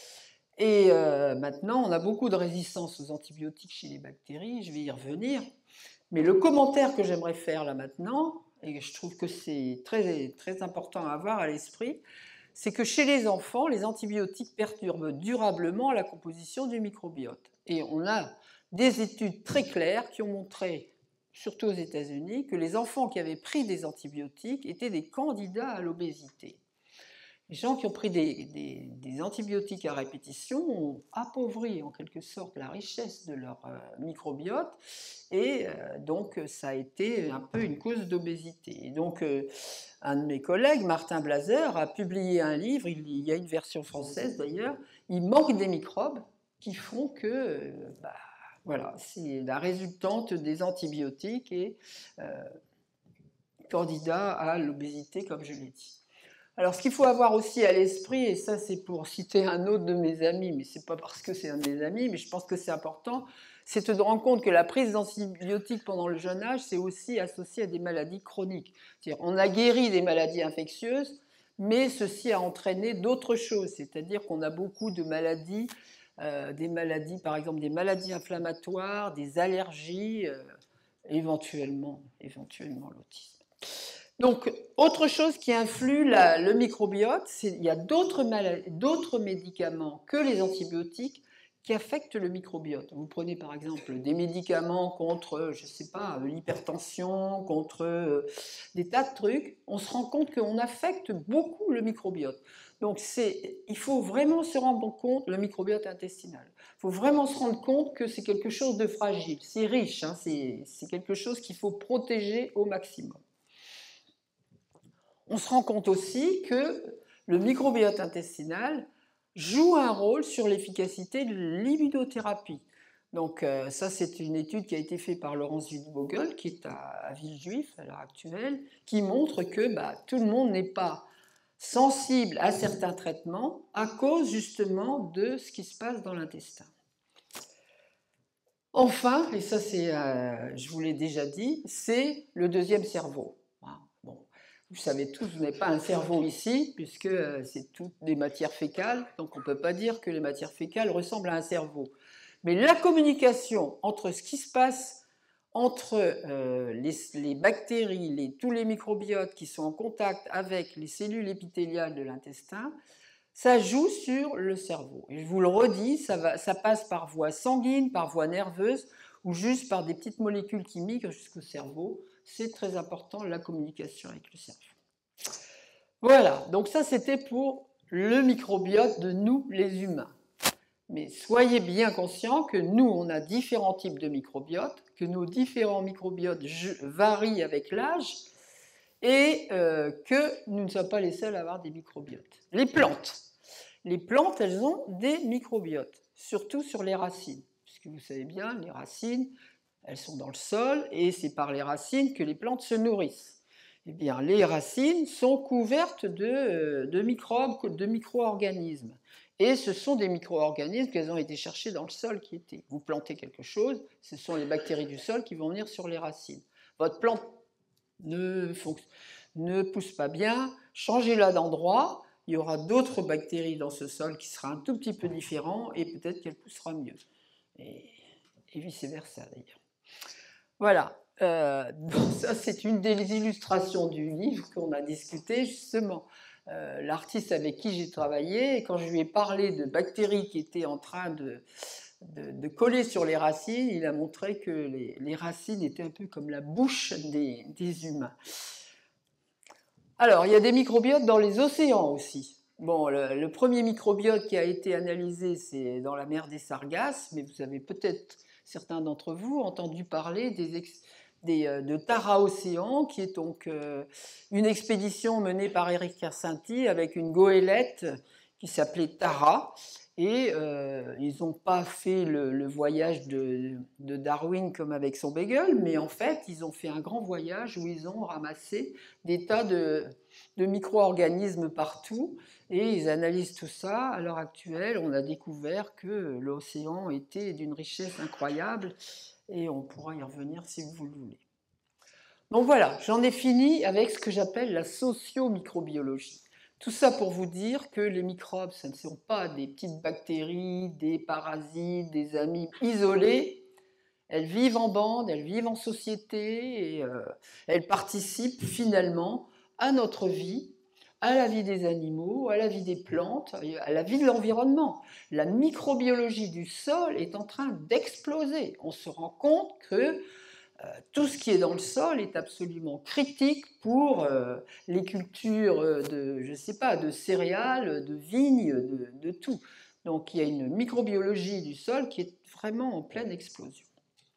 Et euh, maintenant, on a beaucoup de résistance aux antibiotiques chez les bactéries, je vais y revenir. Mais le commentaire que j'aimerais faire là maintenant, et je trouve que c'est très, très important à avoir à l'esprit, c'est que chez les enfants, les antibiotiques perturbent durablement la composition du microbiote. Et on a des études très claires qui ont montré, surtout aux États-Unis, que les enfants qui avaient pris des antibiotiques étaient des candidats à l'obésité. Les gens qui ont pris des, des, des antibiotiques à répétition ont appauvri en quelque sorte la richesse de leur euh, microbiote et euh, donc ça a été un peu une cause d'obésité. Et donc euh, un de mes collègues, Martin Blazer, a publié un livre, il, il y a une version française d'ailleurs, il manque des microbes qui font que euh, bah, voilà, c'est la résultante des antibiotiques et euh, candidat à l'obésité comme je l'ai dit. Alors, ce qu'il faut avoir aussi à l'esprit, et ça c'est pour citer un autre de mes amis, mais c'est pas parce que c'est un de mes amis, mais je pense que c'est important, c'est de rendre compte que la prise d'antibiotiques pendant le jeune âge, c'est aussi associé à des maladies chroniques. C'est-à-dire, on a guéri des maladies infectieuses, mais ceci a entraîné d'autres choses, c'est-à-dire qu'on a beaucoup de maladies, euh, des maladies, par exemple des maladies inflammatoires, des allergies, euh, éventuellement, éventuellement l'autisme. Donc, autre chose qui influe la, le microbiote, c'est il y a d'autres d'autres médicaments que les antibiotiques qui affectent le microbiote. Vous prenez par exemple des médicaments contre, je ne sais pas, l'hypertension, contre euh, des tas de trucs, on se rend compte qu'on affecte beaucoup le microbiote. Donc, il faut vraiment se rendre compte, le microbiote intestinal, il faut vraiment se rendre compte que c'est quelque chose de fragile, c'est riche, hein, c'est quelque chose qu'il faut protéger au maximum. On se rend compte aussi que le microbiote intestinal joue un rôle sur l'efficacité de l'immunothérapie. Donc euh, ça, c'est une étude qui a été faite par Laurence Wittbogel, qui est à, à Villejuif à l'heure actuelle, qui montre que bah, tout le monde n'est pas sensible à certains traitements à cause justement de ce qui se passe dans l'intestin. Enfin, et ça c'est, euh, je vous l'ai déjà dit, c'est le deuxième cerveau. Vous savez tous, vous n'avez pas un cerveau ici, puisque c'est toutes des matières fécales, donc on ne peut pas dire que les matières fécales ressemblent à un cerveau. Mais la communication entre ce qui se passe entre euh, les, les bactéries, les, tous les microbiotes qui sont en contact avec les cellules épithéliales de l'intestin, ça joue sur le cerveau. Et je vous le redis, ça, va, ça passe par voie sanguine, par voie nerveuse, ou juste par des petites molécules qui migrent jusqu'au cerveau. C'est très important, la communication avec le cerveau. Voilà, donc ça c'était pour le microbiote de nous, les humains. Mais soyez bien conscients que nous, on a différents types de microbiotes, que nos différents microbiotes varient avec l'âge, et euh, que nous ne sommes pas les seuls à avoir des microbiotes. Les plantes. Les plantes, elles ont des microbiotes, surtout sur les racines. Puisque vous savez bien, les racines, elles sont dans le sol, et c'est par les racines que les plantes se nourrissent. Eh bien, les racines sont couvertes de, de microbes, de micro-organismes. Et ce sont des micro-organismes qui ont été cherchés dans le sol qui étaient. Vous plantez quelque chose, ce sont les bactéries du sol qui vont venir sur les racines. Votre plante ne, ne pousse pas bien, changez-la d'endroit, il y aura d'autres bactéries dans ce sol qui sera un tout petit peu différent et peut-être qu'elle poussera mieux. Et, et vice-versa d'ailleurs. Voilà, euh, ça c'est une des illustrations du livre qu'on a discuté justement. Euh, l'artiste avec qui j'ai travaillé, et quand je lui ai parlé de bactéries qui étaient en train de, de, de coller sur les racines, il a montré que les, les racines étaient un peu comme la bouche des, des humains. Alors, il y a des microbiotes dans les océans aussi. Bon, le, le premier microbiote qui a été analysé, c'est dans la mer des Sargasses, mais vous avez peut-être, certains d'entre vous, entendu parler des, des, de Tara Océan, qui est donc euh, une expédition menée par Éric Kersinti avec une goélette qui s'appelait Tara. Et euh, ils n'ont pas fait le, le voyage de, de Darwin comme avec son Beagle, mais en fait, ils ont fait un grand voyage où ils ont ramassé des tas de, de micro-organismes partout, et ils analysent tout ça. À l'heure actuelle, on a découvert que l'océan était d'une richesse incroyable, et on pourra y revenir si vous le voulez. Donc voilà, j'en ai fini avec ce que j'appelle la socio-microbiologie. Tout ça pour vous dire que les microbes, ce ne sont pas des petites bactéries, des parasites, des amibes isolés. Elles vivent en bande, elles vivent en société, et euh, elles participent finalement à notre vie, à la vie des animaux, à la vie des plantes, à la vie de l'environnement. La microbiologie du sol est en train d'exploser. On se rend compte que Euh, tout ce qui est dans le sol est absolument critique pour euh, les cultures de, je sais pas, de céréales, de vignes, de, de tout. Donc il y a une microbiologie du sol qui est vraiment en pleine explosion.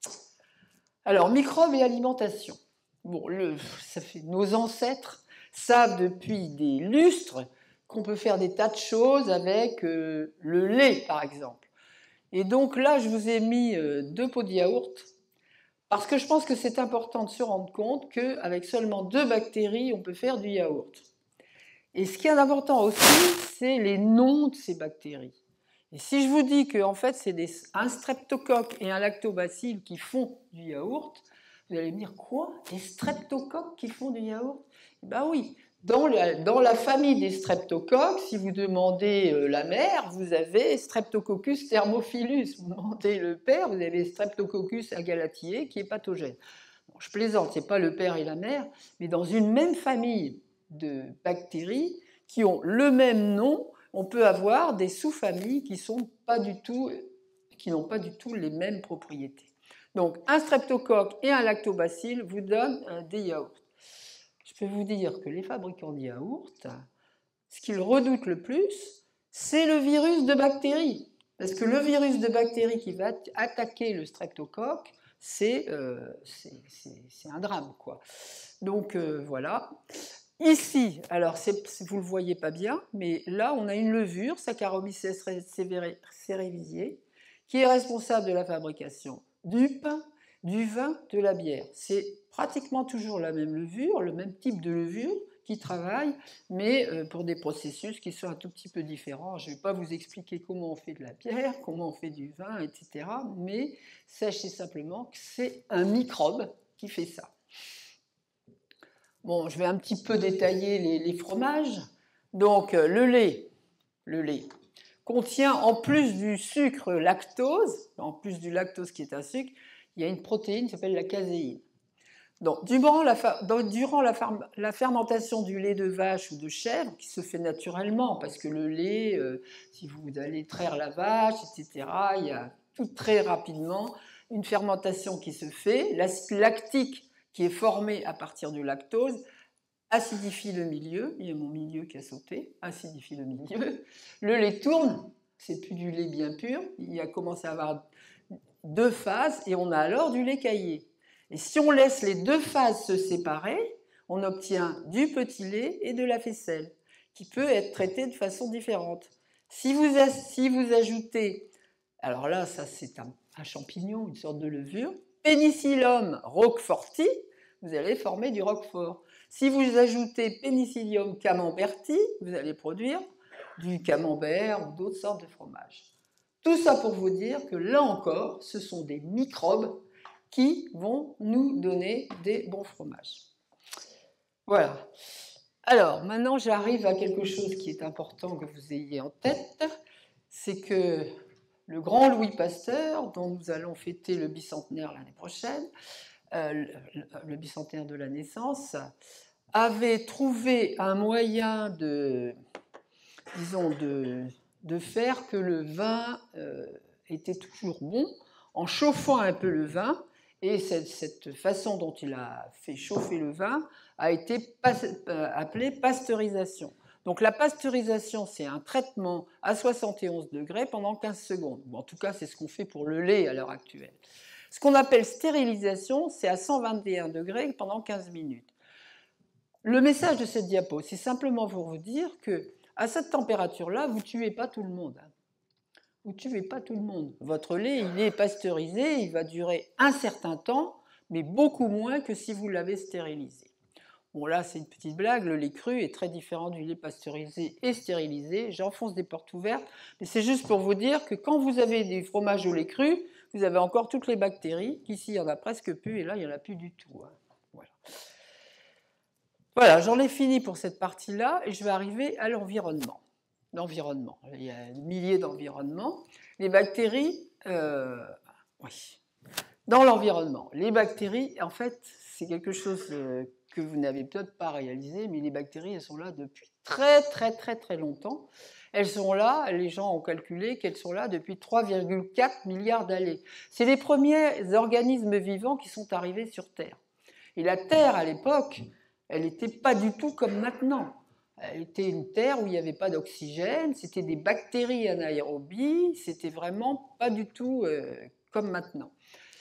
Alors, microbes et alimentation. Bon, le, ça fait, nos ancêtres savent depuis des lustres qu'on peut faire des tas de choses avec euh, le lait, par exemple. Et donc là, je vous ai mis euh, deux pots de yaourt. Parce que je pense que c'est important de se rendre compte qu'avec seulement deux bactéries, on peut faire du yaourt. Et ce qui est important aussi, c'est les noms de ces bactéries. Et si je vous dis qu'en fait, c'est des, un streptocoque et un lactobacille qui font du yaourt, vous allez me dire quoi? Des streptocoques qui font du yaourt? Ben oui, dans la, dans la famille des streptocoques, si vous demandez euh, la mère, vous avez Streptococcus thermophilus. Vous demandez le père, vous avez Streptococcus agalatiae qui est pathogène. Bon, je plaisante, ce n'est pas le père et la mère, mais dans une même famille de bactéries qui ont le même nom, on peut avoir des sous-familles qui sont pas du tout, qui n'ont pas du tout les mêmes propriétés. Donc, un streptocoque et un lactobacille vous donnent des yaourts. Je peux vous dire que les fabricants de yaourts, ce qu'ils redoutent le plus, c'est le virus de bactéries. Parce que le virus de bactéries qui va attaquer le streptocoque, c'est euh, un drame, quoi. Donc, euh, voilà. Ici, alors vous ne le voyez pas bien, mais là on a une levure, Saccharomyces cerevisiae, qui est responsable de la fabrication du pain, du vin, de la bière. C'est pratiquement toujours la même levure, le même type de levure qui travaille, mais pour des processus qui sont un tout petit peu différents. Je ne vais pas vous expliquer comment on fait de la bière, comment on fait du vin, et cetera. Mais sachez simplement que c'est un microbe qui fait ça. Bon, je vais un petit peu détailler les, les fromages. Donc, euh, le lait, le lait contient, en plus du sucre lactose, en plus du lactose qui est un sucre, il y a une protéine qui s'appelle la caséine. Donc, durant, la, donc, durant la, la fermentation du lait de vache ou de chèvre, qui se fait naturellement, parce que le lait, euh, si vous allez traire la vache, et cetera, il y a tout très rapidement une fermentation qui se fait. L'acide lactique qui est formé à partir du lactose acidifie le milieu. Il y a mon milieu qui a sauté, acidifie le milieu. Le lait tourne, c'est plus du lait bien pur, il a commencé à avoir deux phases et on a alors du lait caillé. Et si on laisse les deux phases se séparer, on obtient du petit lait et de la faisselle, qui peut être traité de façon différente. Si vous, si vous ajoutez, alors là, ça c'est un, un champignon, une sorte de levure, Penicillium roqueforti, vous allez former du roquefort. Si vous ajoutez Penicillium camemberti, vous allez produire du camembert ou d'autres sortes de fromages. Tout ça pour vous dire que là encore, ce sont des microbes qui vont nous donner des bons fromages. Voilà. Alors, maintenant, j'arrive à quelque chose qui est important que vous ayez en tête, c'est que le grand Louis Pasteur, dont nous allons fêter le bicentenaire l'année prochaine, euh, le, le bicentenaire de la naissance, avait trouvé un moyen de, disons, de, de faire que le vin euh, était toujours bon, en chauffant un peu le vin. Et cette, cette façon dont il a fait chauffer le vin a été pas, euh, appelée pasteurisation. Donc la pasteurisation, c'est un traitement à soixante et onze degrés pendant quinze secondes. Ou en tout cas, c'est ce qu'on fait pour le lait à l'heure actuelle. Ce qu'on appelle stérilisation, c'est à cent vingt et un degrés pendant quinze minutes. Le message de cette diapo, c'est simplement pour vous dire que à cette température-là, vous ne tuez pas tout le monde. Vous ne tuez pas tout le monde. Votre lait, il est pasteurisé, il va durer un certain temps, mais beaucoup moins que si vous l'avez stérilisé. Bon, là, c'est une petite blague, le lait cru est très différent du lait pasteurisé et stérilisé. J'enfonce des portes ouvertes, mais c'est juste pour vous dire que quand vous avez des fromages au lait cru, vous avez encore toutes les bactéries, qu'ici, il n'y en a presque plus, et là, il n'y en a plus du tout. Voilà. Voilà, j'en ai fini pour cette partie-là, et je vais arriver à l'environnement. L'environnement. Il y a des milliers d'environnements. Les bactéries, euh, oui. Dans l'environnement, les bactéries, en fait, c'est quelque chose que vous n'avez peut-être pas réalisé, mais les bactéries, elles sont là depuis très, très, très, très longtemps. Elles sont là, les gens ont calculé qu'elles sont là depuis trois virgule quatre milliards d'années. C'est les premiers organismes vivants qui sont arrivés sur Terre. Et la Terre, à l'époque, elle n'était pas du tout comme maintenant. Elle était une terre où il n'y avait pas d'oxygène, c'était des bactéries anaérobies, c'était vraiment pas du tout euh, comme maintenant.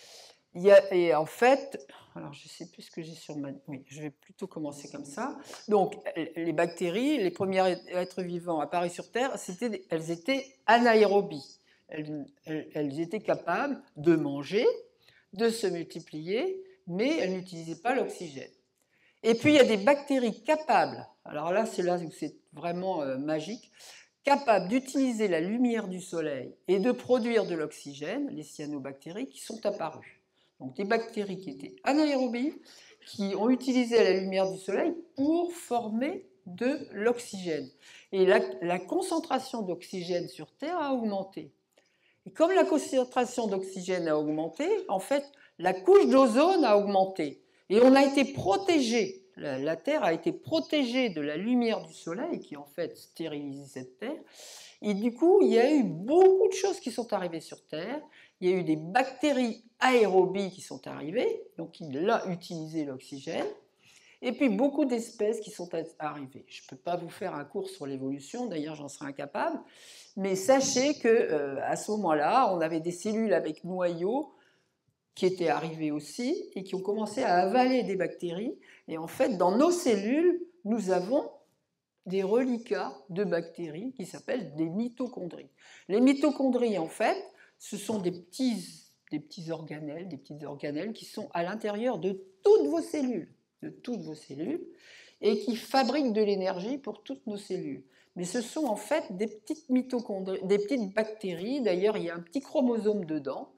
Il y a, et en fait, alors je ne sais plus ce que j'ai sur ma... Oui, je vais plutôt commencer comme ça. Donc, les bactéries, les premiers êtres vivants apparus sur Terre, c'était, elles étaient anaérobies. Elles, elles, elles étaient capables de manger, de se multiplier, mais elles n'utilisaient pas l'oxygène. Et puis, il y a des bactéries capables, alors là, c'est là où c'est vraiment euh, magique, capables d'utiliser la lumière du soleil et de produire de l'oxygène, les cyanobactéries, qui sont apparues. Donc, des bactéries qui étaient anaérobies, qui ont utilisé la lumière du soleil pour former de l'oxygène. Et la, la concentration d'oxygène sur Terre a augmenté. Et comme la concentration d'oxygène a augmenté, en fait, la couche d'ozone a augmenté. Et on a été protégé, la, la Terre a été protégée de la lumière du soleil qui en fait stérilisait cette Terre. Et du coup, il y a eu beaucoup de choses qui sont arrivées sur Terre. Il y a eu des bactéries aérobies qui sont arrivées, donc il a utilisé l'oxygène. Et puis beaucoup d'espèces qui sont arrivées. Je ne peux pas vous faire un cours sur l'évolution, d'ailleurs j'en serais incapable, mais sachez qu'à euh, ce moment-là, on avait des cellules avec noyaux qui étaient arrivées aussi et qui ont commencé à avaler des bactéries. Et en fait, dans nos cellules, nous avons des reliquats de bactéries qui s'appellent des mitochondries. Les mitochondries, en fait, ce sont des petits, des petits organelles, des petites organelles qui sont à l'intérieur de toutes vos cellules, de toutes vos cellules, et qui fabriquent de l'énergie pour toutes nos cellules. Mais ce sont en fait des petites mitochondries, des petites bactéries. D'ailleurs, il y a un petit chromosome dedans.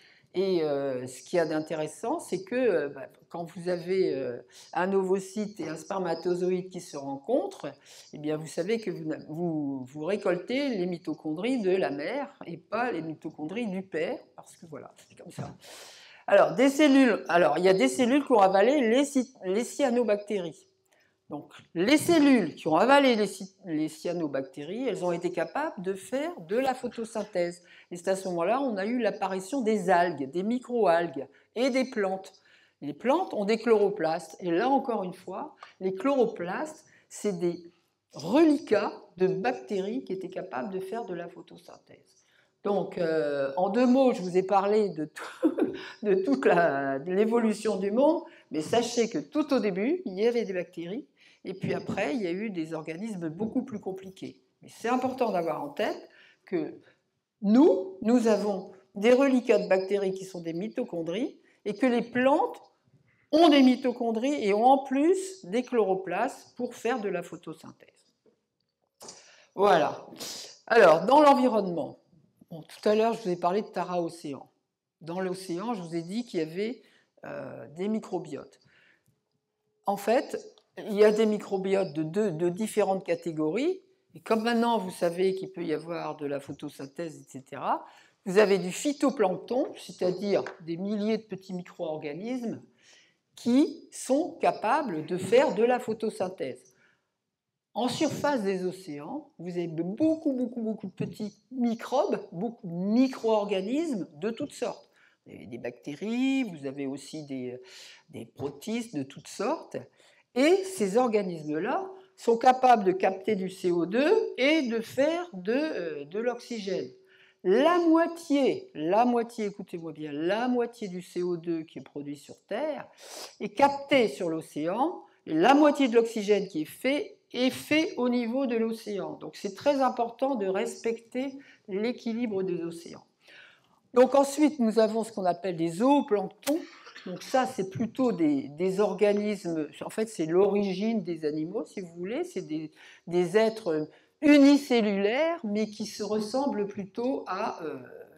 Et euh, ce qu'il y a d'intéressant, c'est que euh, bah, quand vous avez euh, un ovocyte et un spermatozoïde qui se rencontrent, eh bien, vous savez que vous, vous, vous récoltez les mitochondries de la mère et pas les mitochondries du père, parce que voilà, c'est comme ça. Alors, des cellules, alors, il y a des cellules qui ont avalé les, les cyanobactéries. Donc, les cellules qui ont avalé les, les cyanobactéries, elles ont été capables de faire de la photosynthèse. Et c'est à ce moment-là on a eu l'apparition des algues, des microalgues et des plantes. Les plantes ont des chloroplastes. Et là, encore une fois, les chloroplastes, c'est des reliquats de bactéries qui étaient capables de faire de la photosynthèse. Donc, euh, en deux mots, je vous ai parlé de, tout, de toute l'évolution du monde, mais sachez que tout au début, il y avait des bactéries, et puis après, il y a eu des organismes beaucoup plus compliqués. Mais c'est important d'avoir en tête que nous, nous avons des reliquats de bactéries qui sont des mitochondries, et que les plantes ont des mitochondries et ont en plus des chloroplastes pour faire de la photosynthèse. Voilà. Alors, dans l'environnement, bon, tout à l'heure, je vous ai parlé de Tara Océan. Dans l'océan, je vous ai dit qu'il y avait euh, des microbiotes. En fait, il y a des microbiotes de, deux, de différentes catégories. Et comme maintenant, vous savez qu'il peut y avoir de la photosynthèse, et cetera, vous avez du phytoplancton, c'est-à-dire des milliers de petits micro-organismes qui sont capables de faire de la photosynthèse. En surface des océans, vous avez beaucoup, beaucoup, beaucoup de petits microbes, beaucoup de micro-organismes de toutes sortes. Vous avez des bactéries, vous avez aussi des, des protistes de toutes sortes. Et ces organismes-là sont capables de capter du C O deux et de faire de, euh, de l'oxygène. La moitié, la moitié, écoutez-moi bien, la moitié du C O deux qui est produit sur Terre est capté sur l'océan, et la moitié de l'oxygène qui est fait est fait au niveau de l'océan. Donc c'est très important de respecter l'équilibre des océans. Donc ensuite, nous avons ce qu'on appelle des zooplanctons. Donc ça, c'est plutôt des, des organismes, en fait, c'est l'origine des animaux, si vous voulez, c'est des, des êtres unicellulaires, mais qui se ressemblent plutôt à euh,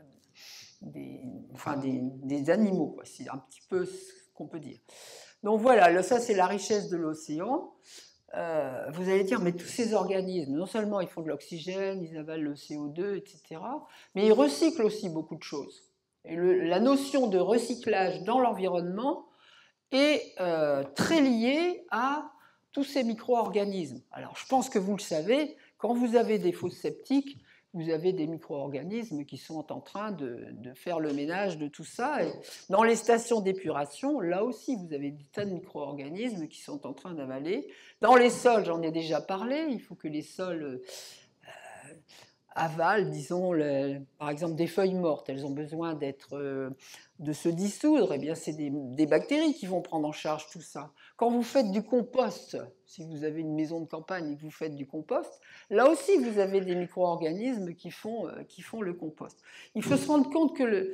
des, enfin des, des animaux, quoi. C'est un petit peu ce qu'on peut dire. Donc voilà, ça c'est la richesse de l'océan. Euh, vous allez dire, mais tous ces organismes, non seulement ils font de l'oxygène, ils avalent le C O deux, et cetera, mais ils recyclent aussi beaucoup de choses. Et le, la notion de recyclage dans l'environnement est euh, très liée à tous ces micro-organismes. Alors, je pense que vous le savez, quand vous avez des fosses septiques, vous avez des micro-organismes qui sont en train de, de faire le ménage de tout ça. Et dans les stations d'épuration, là aussi, vous avez des tas de micro-organismes qui sont en train d'avaler. Dans les sols, j'en ai déjà parlé, il faut que les sols euh, avalent, disons, le, par exemple, des feuilles mortes. Elles ont besoin d'être, euh, de se dissoudre. Eh bien, c'est des, des bactéries qui vont prendre en charge tout ça. Quand vous faites du compost, si vous avez une maison de campagne et que vous faites du compost, là aussi, vous avez des micro-organismes qui font, euh, qui font le compost. Il faut se rendre compte que, le,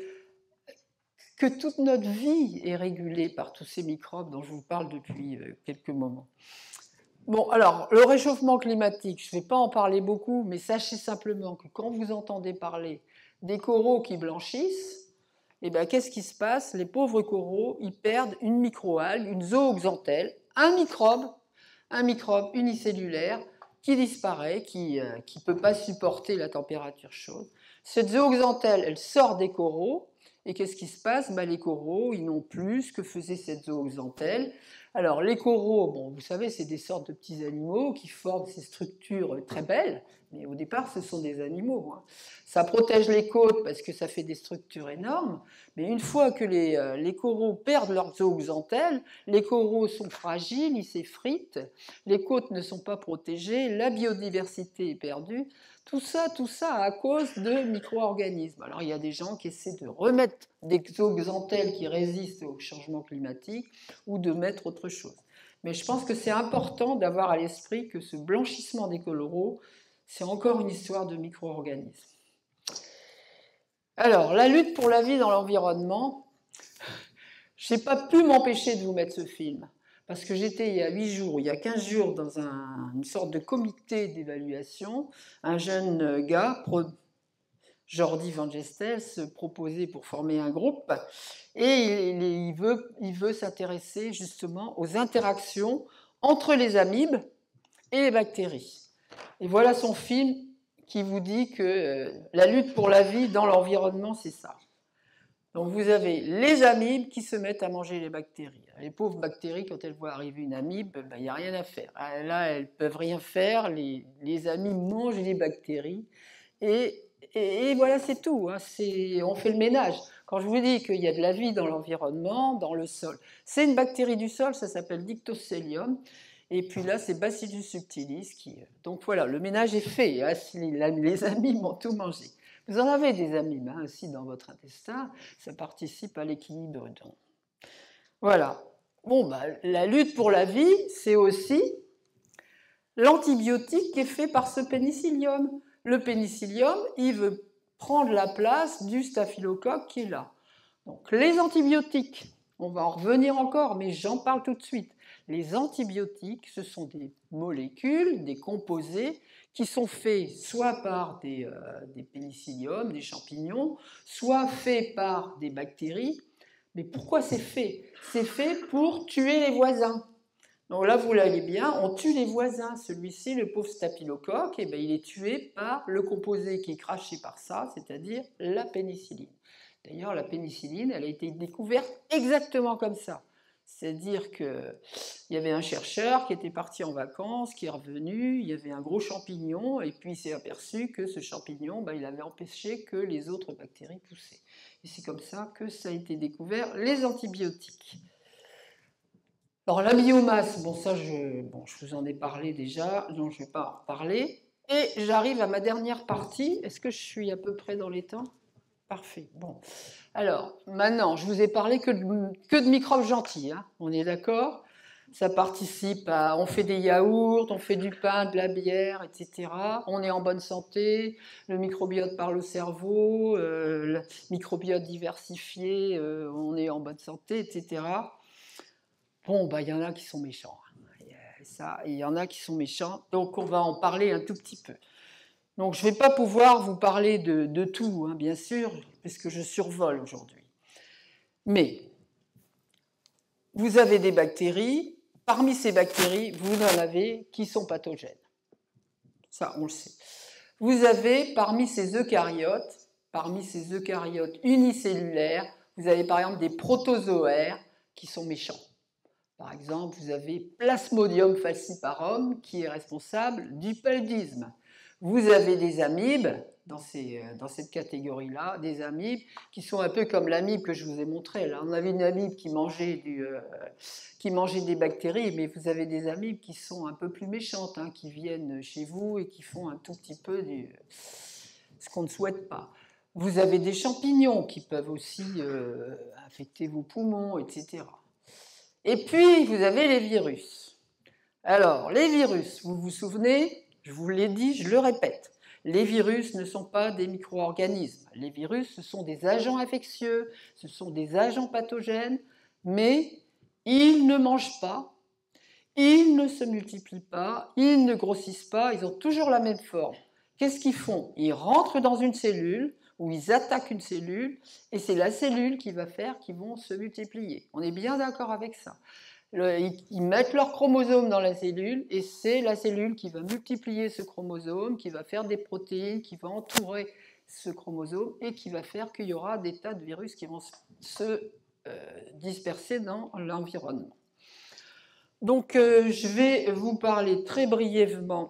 que toute notre vie est régulée par tous ces microbes dont je vous parle depuis euh, quelques moments. Bon, alors, le réchauffement climatique, je ne vais pas en parler beaucoup, mais sachez simplement que quand vous entendez parler des coraux qui blanchissent, eh bien, qu'est-ce qui se passe? Les pauvres coraux, ils perdent une microalgue, une zooxanthelle, un microbe, un microbe unicellulaire qui disparaît, qui ne euh, peut pas supporter la température chaude. Cette zooxanthelle, elle sort des coraux, et qu'est-ce qui se passe? Ben, les coraux, ils n'ont plus ce que faisait cette zooxanthelle. Alors, les coraux, bon, vous savez, c'est des sortes de petits animaux qui forment ces structures très belles, mais au départ, ce sont des animaux. Hein. Ça protège les côtes parce que ça fait des structures énormes, mais une fois que les, euh, les coraux perdent leur zooxanthelle, les coraux sont fragiles, ils s'effritent, les côtes ne sont pas protégées, la biodiversité est perdue. Tout ça, tout ça à cause de micro-organismes. Alors, il y a des gens qui essaient de remettre des zooxanthelles qui résistent au changement climatique ou de mettre autre chose. Mais je pense que c'est important d'avoir à l'esprit que ce blanchissement des coraux, c'est encore une histoire de micro-organismes. Alors, la lutte pour la vie dans l'environnement, je n'ai pas pu m'empêcher de vous mettre ce film. Parce que j'étais il y a huit jours, il y a quinze jours, dans un, une sorte de comité d'évaluation. Un jeune gars, Jordi Van Gestel, se proposait pour former un groupe. Et il, il veut, il veut s'intéresser justement aux interactions entre les amibes et les bactéries. Et voilà son film qui vous dit que euh, la lutte pour la vie dans l'environnement, c'est ça. Donc vous avez les amibes qui se mettent à manger les bactéries. Les pauvres bactéries, quand elles voient arriver une amibe, il ben, n'y a rien à faire. Là, elles ne peuvent rien faire, les, les amibes mangent les bactéries, et, et, et voilà, c'est tout. Hein. On fait le ménage. Quand je vous dis qu'il y a de la vie dans l'environnement, dans le sol, c'est une bactérie du sol, ça s'appelle Dictyostelium, et puis là, c'est Bacillus subtilis. Qui... Donc voilà, le ménage est fait, hein. Les amibes ont tout mangé. Vous en avez des amibes hein, aussi dans votre intestin, ça participe à l'équilibre. Voilà. Bon, bah, la lutte pour la vie, c'est aussi l'antibiotique qui est fait par ce pénicillium. Le pénicillium, il veut prendre la place du staphylocoque qui est là. Donc les antibiotiques, on va en revenir encore, mais j'en parle tout de suite. Les antibiotiques, ce sont des molécules, des composés qui sont faits soit par des, euh, des pénicilliums, des champignons, soit faits par des bactéries. Mais pourquoi c'est fait? C'est fait pour tuer les voisins. Donc là, vous voyez bien, on tue les voisins. Celui-ci, le pauvre staphylocoque, eh bien, il est tué par le composé qui est craché par ça, c'est-à-dire la pénicilline. D'ailleurs, la pénicilline, elle a été découverte exactement comme ça. C'est-à-dire qu'il y avait un chercheur qui était parti en vacances, qui est revenu, il y avait un gros champignon, et puis il s'est aperçu que ce champignon, ben, il avait empêché que les autres bactéries poussaient. Et c'est comme ça que ça a été découvert, les antibiotiques. Alors la biomasse, bon ça je, bon, je vous en ai parlé déjà, donc je ne vais pas en reparler. Et j'arrive à ma dernière partie. Est-ce que je suis à peu près dans les temps? Parfait. Bon. Alors, maintenant, je vous ai parlé que de, que de microbes gentils, hein, on est d'accord? Ça participe à... On fait des yaourts, on fait du pain, de la bière, et cetera. On est en bonne santé, le microbiote parle au cerveau, euh, le microbiote diversifié, euh, on est en bonne santé, et cetera. Bon, bah, il y en a qui sont méchants. Ça, il y en a qui sont méchants, donc on va en parler un tout petit peu. Donc je ne vais pas pouvoir vous parler de, de tout, hein, bien sûr, puisque je survole aujourd'hui. Mais vous avez des bactéries, parmi ces bactéries, vous en avez qui sont pathogènes. Ça, on le sait. Vous avez parmi ces eucaryotes, parmi ces eucaryotes unicellulaires, vous avez par exemple des protozoaires qui sont méchants. Par exemple, vous avez Plasmodium falciparum qui est responsable du paludisme. Vous avez des amibes, dans, ces, dans cette catégorie-là, des amibes qui sont un peu comme l'amibe que je vous ai montré. Là, on avait une amibe qui mangeait, du, euh, qui mangeait des bactéries, mais vous avez des amibes qui sont un peu plus méchantes, hein, qui viennent chez vous et qui font un tout petit peu du, ce qu'on ne souhaite pas. Vous avez des champignons qui peuvent aussi euh, affecter vos poumons, et cetera. Et puis, vous avez les virus. Alors, les virus, vous vous souvenez, je vous l'ai dit, je le répète, les virus ne sont pas des micro-organismes. Les virus, ce sont des agents infectieux, ce sont des agents pathogènes, mais ils ne mangent pas, ils ne se multiplient pas, ils ne grossissent pas, ils ont toujours la même forme. Qu'est-ce qu'ils font? Ils rentrent dans une cellule, où ils attaquent une cellule, et c'est la cellule qui va faire qu'ils vont se multiplier. On est bien d'accord avec ça. Le, ils, ils mettent leur chromosome dans la cellule, et c'est la cellule qui va multiplier ce chromosome, qui va faire des protéines, qui va entourer ce chromosome, et qui va faire qu'il y aura des tas de virus qui vont se euh, disperser dans l'environnement. Donc, euh, je vais vous parler très brièvement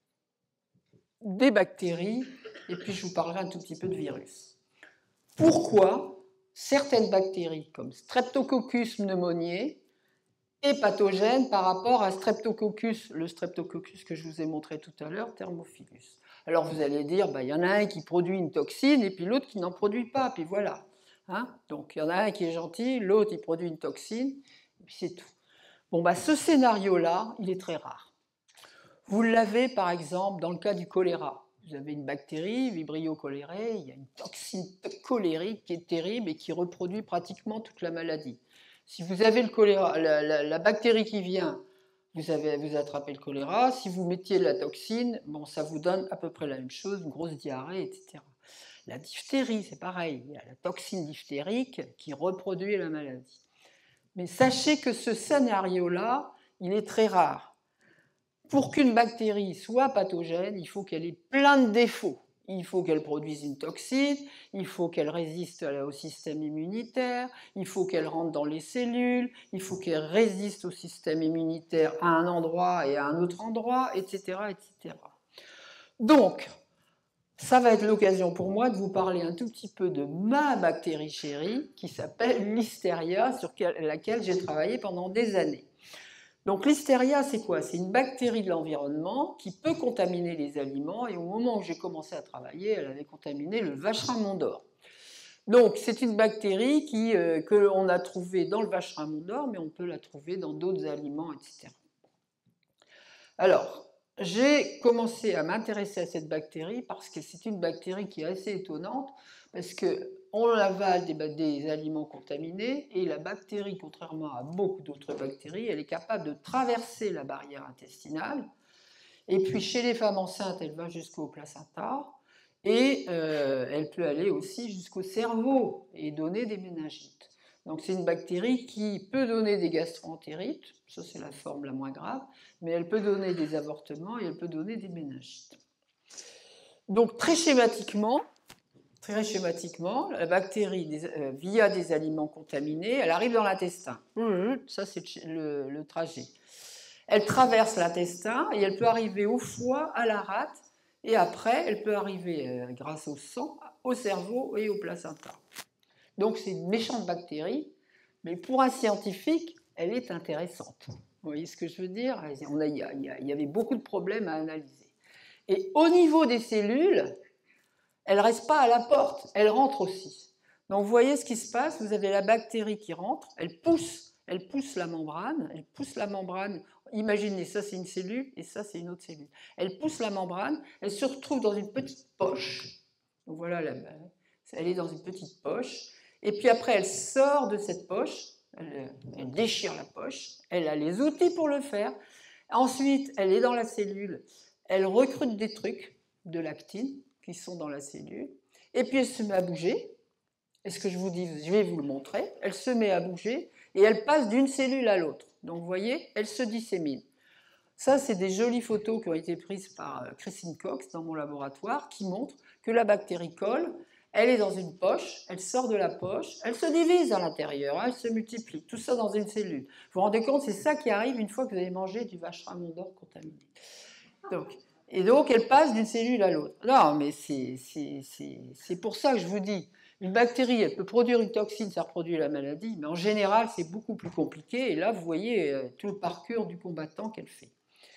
des bactéries, et puis je vous parlerai un tout petit peu de virus. Pourquoi certaines bactéries, comme Streptococcus pneumoniae, est pathogène par rapport à Streptococcus, le Streptococcus que je vous ai montré tout à l'heure, Thermophilus? Alors vous allez dire, bah, y en a un qui produit une toxine, et puis l'autre qui n'en produit pas, puis voilà. Hein, donc il y en a un qui est gentil, l'autre il produit une toxine, et puis c'est tout. Bon, bah, ce scénario-là, il est très rare. Vous l'avez par exemple dans le cas du choléra. Vous avez une bactérie, Vibrio cholerae, il y a une toxine cholérique qui est terrible et qui reproduit pratiquement toute la maladie. Si vous avez le choléra, la, la, la bactérie qui vient, vous, avez, vous attrapez le choléra. Si vous mettiez la toxine, bon, ça vous donne à peu près la même chose, une grosse diarrhée, et cetera. La diphtérie, c'est pareil. Il y a la toxine diphtérique qui reproduit la maladie. Mais sachez que ce scénario-là, il est très rare. Pour qu'une bactérie soit pathogène, il faut qu'elle ait plein de défauts. il faut qu'elle produise une toxine, il faut qu'elle résiste au système immunitaire, il faut qu'elle rentre dans les cellules, il faut qu'elle résiste au système immunitaire à un endroit et à un autre endroit, et cetera, et cetera. Donc, ça va être l'occasion pour moi de vous parler un tout petit peu de ma bactérie chérie qui s'appelle Listeria, sur laquelle j'ai travaillé pendant des années. Donc Listeria, c'est quoi? C'est une bactérie de l'environnement qui peut contaminer les aliments, et au moment où j'ai commencé à travailler, elle avait contaminé le vacherin d'or. Donc c'est une bactérie qui, euh, qu'on a trouvée dans le vacherin d'or, mais on peut la trouver dans d'autres aliments, et cetera. Alors, j'ai commencé à m'intéresser à cette bactérie parce que c'est une bactérie qui est assez étonnante, parce qu'on avale des, des aliments contaminés, et la bactérie, contrairement à beaucoup d'autres bactéries, elle est capable de traverser la barrière intestinale, et puis chez les femmes enceintes, elle va jusqu'au placenta, et euh, elle peut aller aussi jusqu'au cerveau et donner des méningites. Donc c'est une bactérie qui peut donner des gastro-entérites, ça c'est la forme la moins grave, mais elle peut donner des avortements et elle peut donner des méningites. Donc très schématiquement, très schématiquement, la bactérie, des, euh, via des aliments contaminés, elle arrive dans l'intestin. Ça c'est le, le, le trajet. Elle traverse l'intestin et elle peut arriver au foie, à la rate, et après elle peut arriver, euh, grâce au sang, au cerveau et au placenta. Donc c'est une méchante bactérie, mais pour un scientifique, elle est intéressante. Vous voyez ce que je veux dire? On a, il, y a, il y avait beaucoup de problèmes à analyser. Et au niveau des cellules, elle ne reste pas à la porte, elle rentre aussi. Donc vous voyez ce qui se passe, vous avez la bactérie qui rentre, elle pousse, elle pousse la membrane, elle pousse la membrane, imaginez, ça c'est une cellule et ça c'est une autre cellule. Elle pousse la membrane, elle se retrouve dans une petite poche. Donc voilà, elle est dans une petite poche. Et puis après, elle sort de cette poche, elle, elle déchire la poche, elle a les outils pour le faire. Ensuite, elle est dans la cellule, elle recrute des trucs de l'actine qui sont dans la cellule, et puis elle se met à bouger. Et ce que je vous dis, je vais vous le montrer, elle se met à bouger et elle passe d'une cellule à l'autre. Donc vous voyez, elle se dissémine. Ça, c'est des jolies photos qui ont été prises par Christine Cox dans mon laboratoire qui montrent que la bactérie colle. Elle est dans une poche, elle sort de la poche, elle se divise à l'intérieur, hein, elle se multiplie, tout ça dans une cellule. Vous vous rendez compte, c'est ça qui arrive une fois que vous avez mangé du vacherin d'or contaminé. Donc, et donc, elle passe d'une cellule à l'autre. Non, mais c'est pour ça que je vous dis, une bactérie, elle peut produire une toxine, ça reproduit la maladie, mais en général, c'est beaucoup plus compliqué. Et là, vous voyez euh, tout le parcours du combattant qu'elle fait.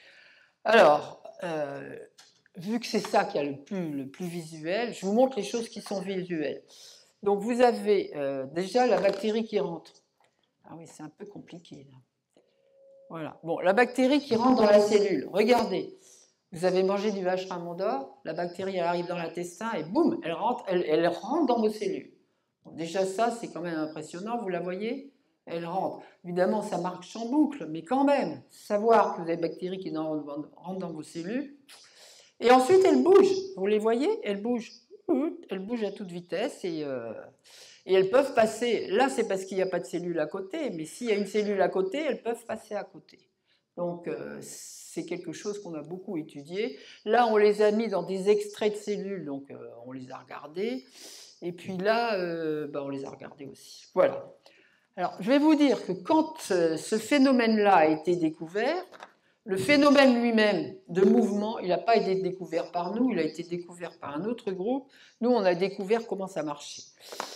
Alors, euh, vu que c'est ça qui est le plus, le plus visuel, je vous montre les choses qui sont visuelles. Donc vous avez euh, déjà la bactérie qui rentre. Ah oui, c'est un peu compliqué là. Voilà. Bon, la bactérie qui rentre dans la cellule. Regardez, vous avez mangé du vacherin d'or, la bactérie elle arrive dans l'intestin et boum, elle rentre, elle, elle rentre dans vos cellules. Bon, déjà ça, c'est quand même impressionnant, vous la voyez? Elle rentre. Évidemment, ça marche en boucle, mais quand même, savoir que vous avez une bactérie qui rentre dans vos cellules. Et ensuite, elle bouge. Vous les voyez? Elle bouge. Elle bouge à toute vitesse et, euh, et elles peuvent passer. Là, c'est parce qu'il n'y a pas de cellule à côté, mais s'il y a une cellule à côté, elles peuvent passer à côté. Donc, euh, c'est quelque chose qu'on a beaucoup étudié. Là, on les a mis dans des extraits de cellules, donc euh, on les a regardés. Et puis là, euh, bah, on les a regardés aussi. Voilà. Alors, je vais vous dire que quand euh, ce phénomène-là a été découvert, le phénomène lui-même de mouvement, il n'a pas été découvert par nous, il a été découvert par un autre groupe. Nous, on a découvert comment ça marchait.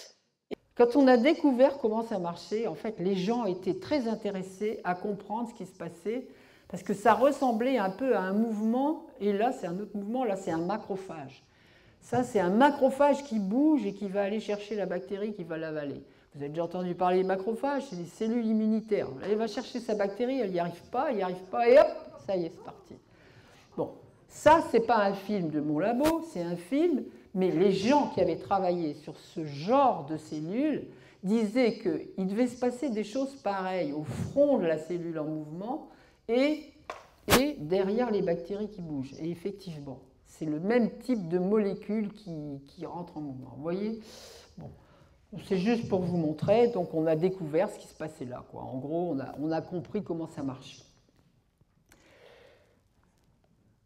Quand on a découvert comment ça marchait, en fait, les gens étaient très intéressés à comprendre ce qui se passait, parce que ça ressemblait un peu à un mouvement, et là, c'est un autre mouvement, là, c'est un macrophage. Ça, c'est un macrophage qui bouge et qui va aller chercher la bactérie qui va l'avaler. Vous avez déjà entendu parler des macrophages, c'est des cellules immunitaires. Elle va chercher sa bactérie, elle n'y arrive pas, elle n'y arrive pas, et hop, ça y est, c'est parti. Bon, ça, c'est pas un film de mon labo, c'est un film, mais les gens qui avaient travaillé sur ce genre de cellules disaient qu'il devait se passer des choses pareilles au front de la cellule en mouvement et, et derrière les bactéries qui bougent. Et effectivement, c'est le même type de molécules qui, qui rentrent en mouvement. Vous voyez? Bon. C'est juste pour vous montrer, donc on a découvert ce qui se passait là, quoi. En gros, on a, on a compris comment ça marche.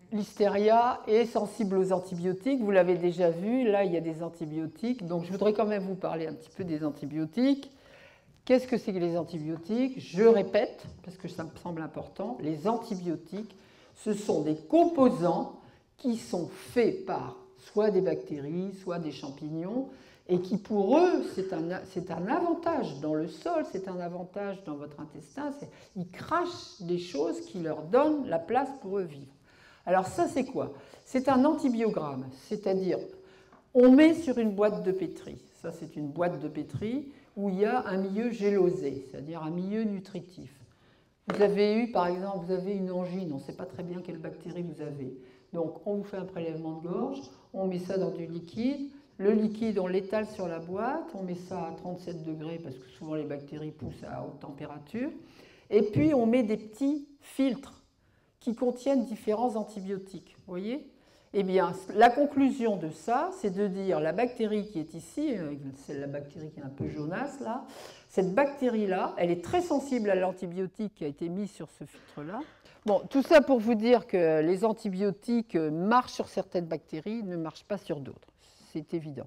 Listeria est sensible aux antibiotiques, vous l'avez déjà vu, là il y a des antibiotiques, donc je voudrais quand même vous parler un petit peu des antibiotiques. Qu'est-ce que c'est que les antibiotiques? Je répète, parce que ça me semble important, les antibiotiques, ce sont des composants qui sont faits par soit des bactéries, soit des champignons, et qui pour eux, c'est un, c'est un avantage dans le sol, c'est un avantage dans votre intestin, ils crachent des choses qui leur donnent la place pour eux vivre. Alors ça, c'est quoi? C'est un antibiogramme, c'est-à-dire on met sur une boîte de pétri, ça c'est une boîte de pétri où il y a un milieu gélosé, c'est-à-dire un milieu nutritif. Vous avez eu, par exemple, vous avez une angine, on ne sait pas très bien quelle bactérie vous avez. Donc on vous fait un prélèvement de gorge, on met ça dans du liquide, le liquide on l'étale sur la boîte, on met ça à trente-sept degrés parce que souvent les bactéries poussent à haute température, et puis on met des petits filtres qui contiennent différents antibiotiques. Vous voyez? Eh bien, la conclusion de ça, c'est de dire la bactérie qui est ici, c'est la bactérie qui est un peu jaunasse là, cette bactérie-là, elle est très sensible à l'antibiotique qui a été mis sur ce filtre-là. Bon, tout ça pour vous dire que les antibiotiques marchent sur certaines bactéries, ne marchent pas sur d'autres. C'est évident.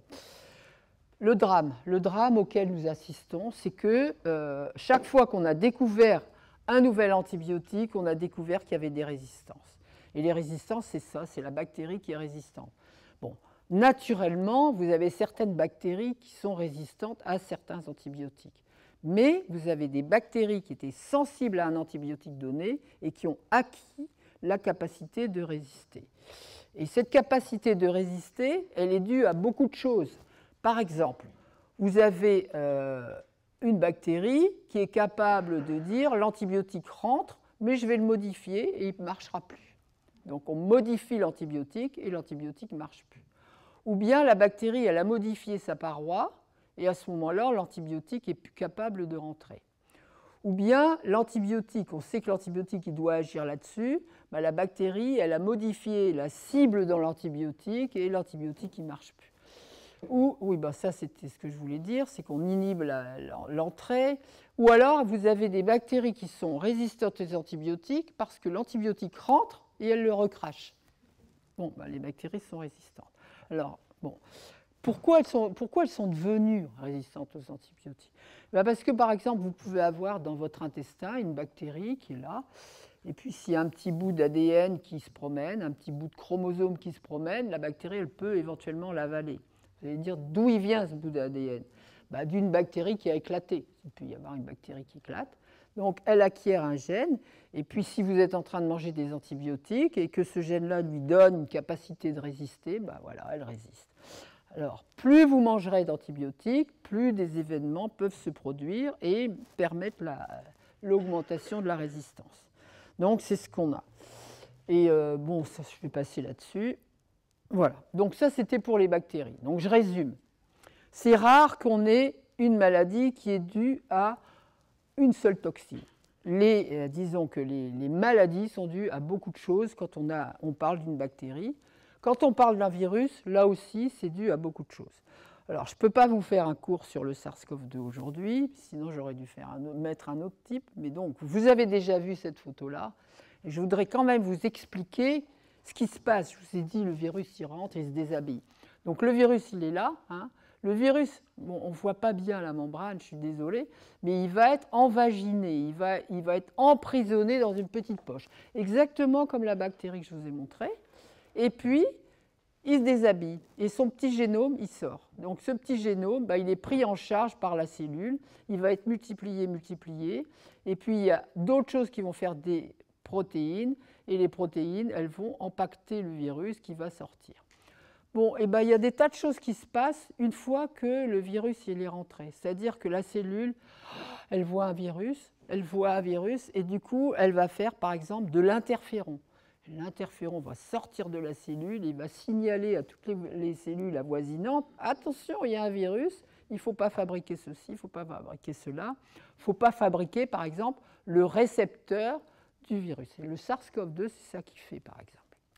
Le drame, le drame auquel nous assistons, c'est que euh, chaque fois qu'on a découvert un nouvel antibiotique, on a découvert qu'il y avait des résistances. Et les résistances, c'est ça, c'est la bactérie qui est résistante. Bon, naturellement, vous avez certaines bactéries qui sont résistantes à certains antibiotiques. Mais vous avez des bactéries qui étaient sensibles à un antibiotique donné et qui ont acquis la capacité de résister. Et cette capacité de résister, elle est due à beaucoup de choses. Par exemple, vous avez euh, une bactérie qui est capable de dire l'antibiotique rentre, mais je vais le modifier et il ne marchera plus. Donc on modifie l'antibiotique et l'antibiotique ne marche plus. Ou bien la bactérie, elle a modifié sa paroi et à ce moment-là, l'antibiotique est plus capable de rentrer. Ou bien l'antibiotique, on sait que l'antibiotique il doit agir là-dessus, ben, la bactérie, elle a modifié la cible dans l'antibiotique et l'antibiotique ne marche plus. Ou, oui, ben ça c'était ce que je voulais dire, c'est qu'on inhibe l'entrée. Ou alors vous avez des bactéries qui sont résistantes aux antibiotiques parce que l'antibiotique rentre et elle le recrache. Bon, ben, les bactéries sont résistantes. Alors, bon, pourquoi elles sont, pourquoi elles sont devenues résistantes aux antibiotiques? Ben parce que par exemple, vous pouvez avoir dans votre intestin une bactérie qui est là, et puis s'il y a un petit bout d'A D N qui se promène, un petit bout de chromosome qui se promène, la bactérie elle peut éventuellement l'avaler. Vous allez dire d'où il vient ce bout d'A D N? Ben, d'une bactérie qui a éclaté. Il peut y avoir une bactérie qui éclate. Donc elle acquiert un gène, et puis si vous êtes en train de manger des antibiotiques et que ce gène-là lui donne une capacité de résister, ben voilà, elle résiste. Alors, plus vous mangerez d'antibiotiques, plus des événements peuvent se produire et permettre l'augmentation de la résistance. Donc c'est ce qu'on a. Et euh, bon, ça, je vais passer là-dessus. Voilà, donc ça c'était pour les bactéries. Donc je résume. C'est rare qu'on ait une maladie qui est due à une seule toxine. Les, euh, disons que les, les maladies sont dues à beaucoup de choses quand on, a, on parle d'une bactérie. Quand on parle d'un virus, là aussi, c'est dû à beaucoup de choses. Alors, je ne peux pas vous faire un cours sur le SARS CoV deux aujourd'hui, sinon j'aurais dû faire un, mettre un autre type. Mais donc, vous avez déjà vu cette photo-là. Et je voudrais quand même vous expliquer ce qui se passe. Je vous ai dit, le virus, il rentre, il se déshabille. Donc, le virus, il est là. Hein. Le virus, bon, on ne voit pas bien la membrane, je suis désolée, mais il va être envaginé, il va, il va être emprisonné dans une petite poche. Exactement comme la bactérie que je vous ai montrée. Et puis, il se déshabille et son petit génome, il sort. Donc ce petit génome, bah, il est pris en charge par la cellule, il va être multiplié, multiplié, et puis il y a d'autres choses qui vont faire des protéines, et les protéines, elles vont impacter le virus qui va sortir. Bon, et ben, il y a des tas de choses qui se passent une fois que le virus il est rentré. C'est-à-dire que la cellule, elle voit un virus, elle voit un virus, et du coup, elle va faire, par exemple, de l'interféron. L'interféron va sortir de la cellule, il va signaler à toutes les, les cellules avoisinantes « Attention, il y a un virus, il ne faut pas fabriquer ceci, il ne faut pas fabriquer cela. Il ne faut pas fabriquer, par exemple, le récepteur du virus. » Et le SARS CoV deux, c'est ça qu'il fait, par exemple.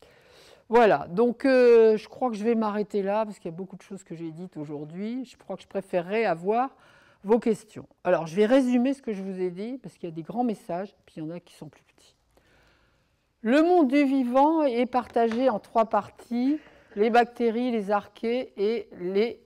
Voilà, donc euh, je crois que je vais m'arrêter là, parce qu'il y a beaucoup de choses que j'ai dites aujourd'hui. Je crois que je préférerais avoir vos questions. Alors, je vais résumer ce que je vous ai dit, parce qu'il y a des grands messages, puis il y en a qui sont plus petits. Le monde du vivant est partagé en trois parties, les bactéries, les archées et les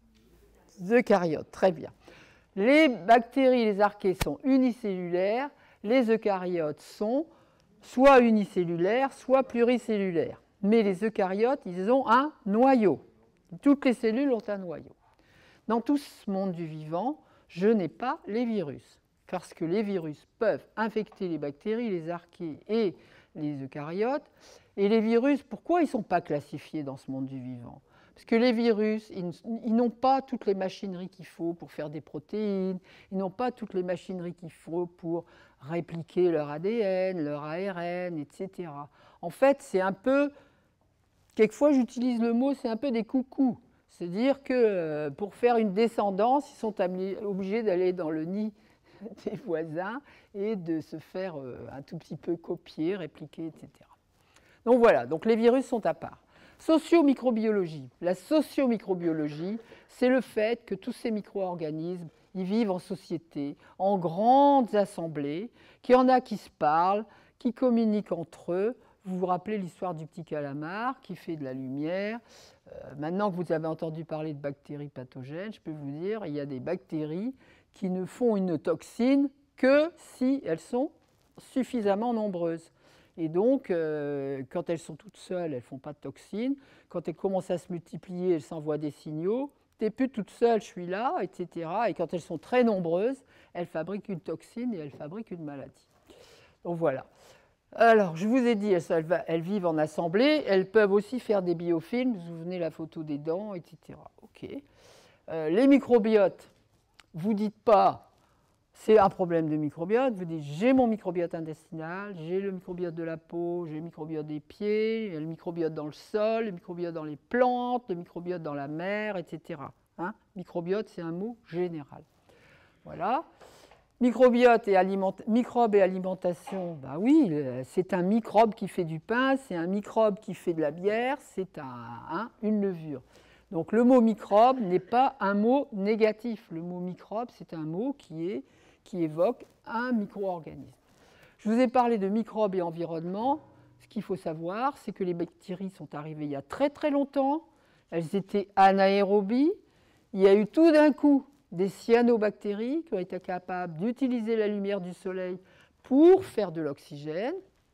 eucaryotes. Très bien. Les bactéries et les archées sont unicellulaires, les eucaryotes sont soit unicellulaires, soit pluricellulaires. Mais les eucaryotes, ils ont un noyau. Toutes les cellules ont un noyau. Dans tout ce monde du vivant, je n'ai pas les virus, parce que les virus peuvent infecter les bactéries, les archées et les eucaryotes. Et les virus, pourquoi ils ne sont pas classifiés dans ce monde du vivant? Parce que les virus, ils, ils n'ont pas toutes les machineries qu'il faut pour faire des protéines, ils n'ont pas toutes les machineries qu'il faut pour répliquer leur A D N, leur A R N, et cetera. En fait, c'est un peu, quelquefois j'utilise le mot, c'est un peu des coucous. C'est-à-dire que pour faire une descendance, ils sont obligés d'aller dans le nid des voisins et de se faire un tout petit peu copier, répliquer, et cetera. Donc voilà, donc les virus sont à part. Socio-microbiologie. La socio-microbiologie, c'est le fait que tous ces micro-organismes, ils vivent en société, en grandes assemblées, qu'il y en a qui se parlent, qui communiquent entre eux. Vous vous rappelez l'histoire du petit calamar qui fait de la lumière. Euh, maintenant que vous avez entendu parler de bactéries pathogènes, je peux vous dire il y a des bactéries qui ne font une toxine que si elles sont suffisamment nombreuses. Et donc, euh, quand elles sont toutes seules, elles ne font pas de toxines. Quand elles commencent à se multiplier, elles s'envoient des signaux. T'es plus toute seule, je suis là, et cetera. Et quand elles sont très nombreuses, elles fabriquent une toxine et elles fabriquent une maladie. Donc voilà. Alors, je vous ai dit, elles, elles vivent en assemblée. Elles peuvent aussi faire des biofilms. Vous vous souvenez la photo des dents, et cetera. OK. Euh, les microbiotes, vous ne dites pas... C'est un problème de microbiote. Vous dites, j'ai mon microbiote intestinal, j'ai le microbiote de la peau, j'ai le microbiote des pieds, le microbiote dans le sol, le microbiote dans les plantes, le microbiote dans la mer, et cetera. Hein? Microbiote, c'est un mot général. Voilà. Microbiote et aliment... microbe et alimentation, ben oui, c'est un microbe qui fait du pain, c'est un microbe qui fait de la bière, c'est un, hein, une levure. Donc le mot microbe n'est pas un mot négatif. Le mot microbe, c'est un mot qui est qui évoque un micro-organisme. Je vous ai parlé de microbes et environnement. Ce qu'il faut savoir, c'est que les bactéries sont arrivées il y a très très longtemps. Elles étaient anaérobies. Il y a eu tout d'un coup des cyanobactéries qui ont été capables d'utiliser la lumière du soleil pour faire de l'oxygène.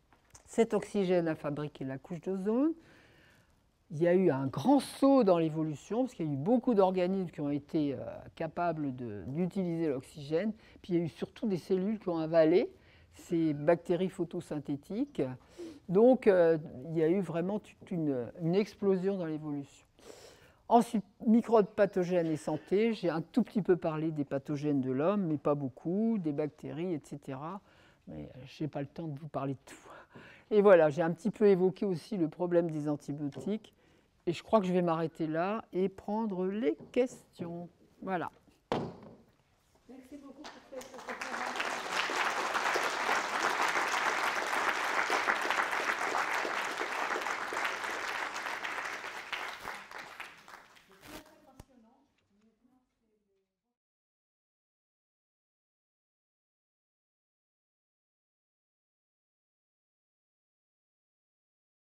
Cet oxygène a fabriqué la couche d'ozone. Il y a eu un grand saut dans l'évolution, parce qu'il y a eu beaucoup d'organismes qui ont été euh, capables d'utiliser l'oxygène. Puis il y a eu surtout des cellules qui ont avalé ces bactéries photosynthétiques. Donc euh, il y a eu vraiment toute une, une explosion dans l'évolution. Ensuite, microbes pathogènes et santé. J'ai un tout petit peu parlé des pathogènes de l'homme, mais pas beaucoup, des bactéries, et cetera. Mais je n'ai pas le temps de vous parler de tout. Et voilà, j'ai un petit peu évoqué aussi le problème des antibiotiques. Et je crois que je vais m'arrêter là et prendre les questions. Voilà. Merci beaucoup pour cette présentation.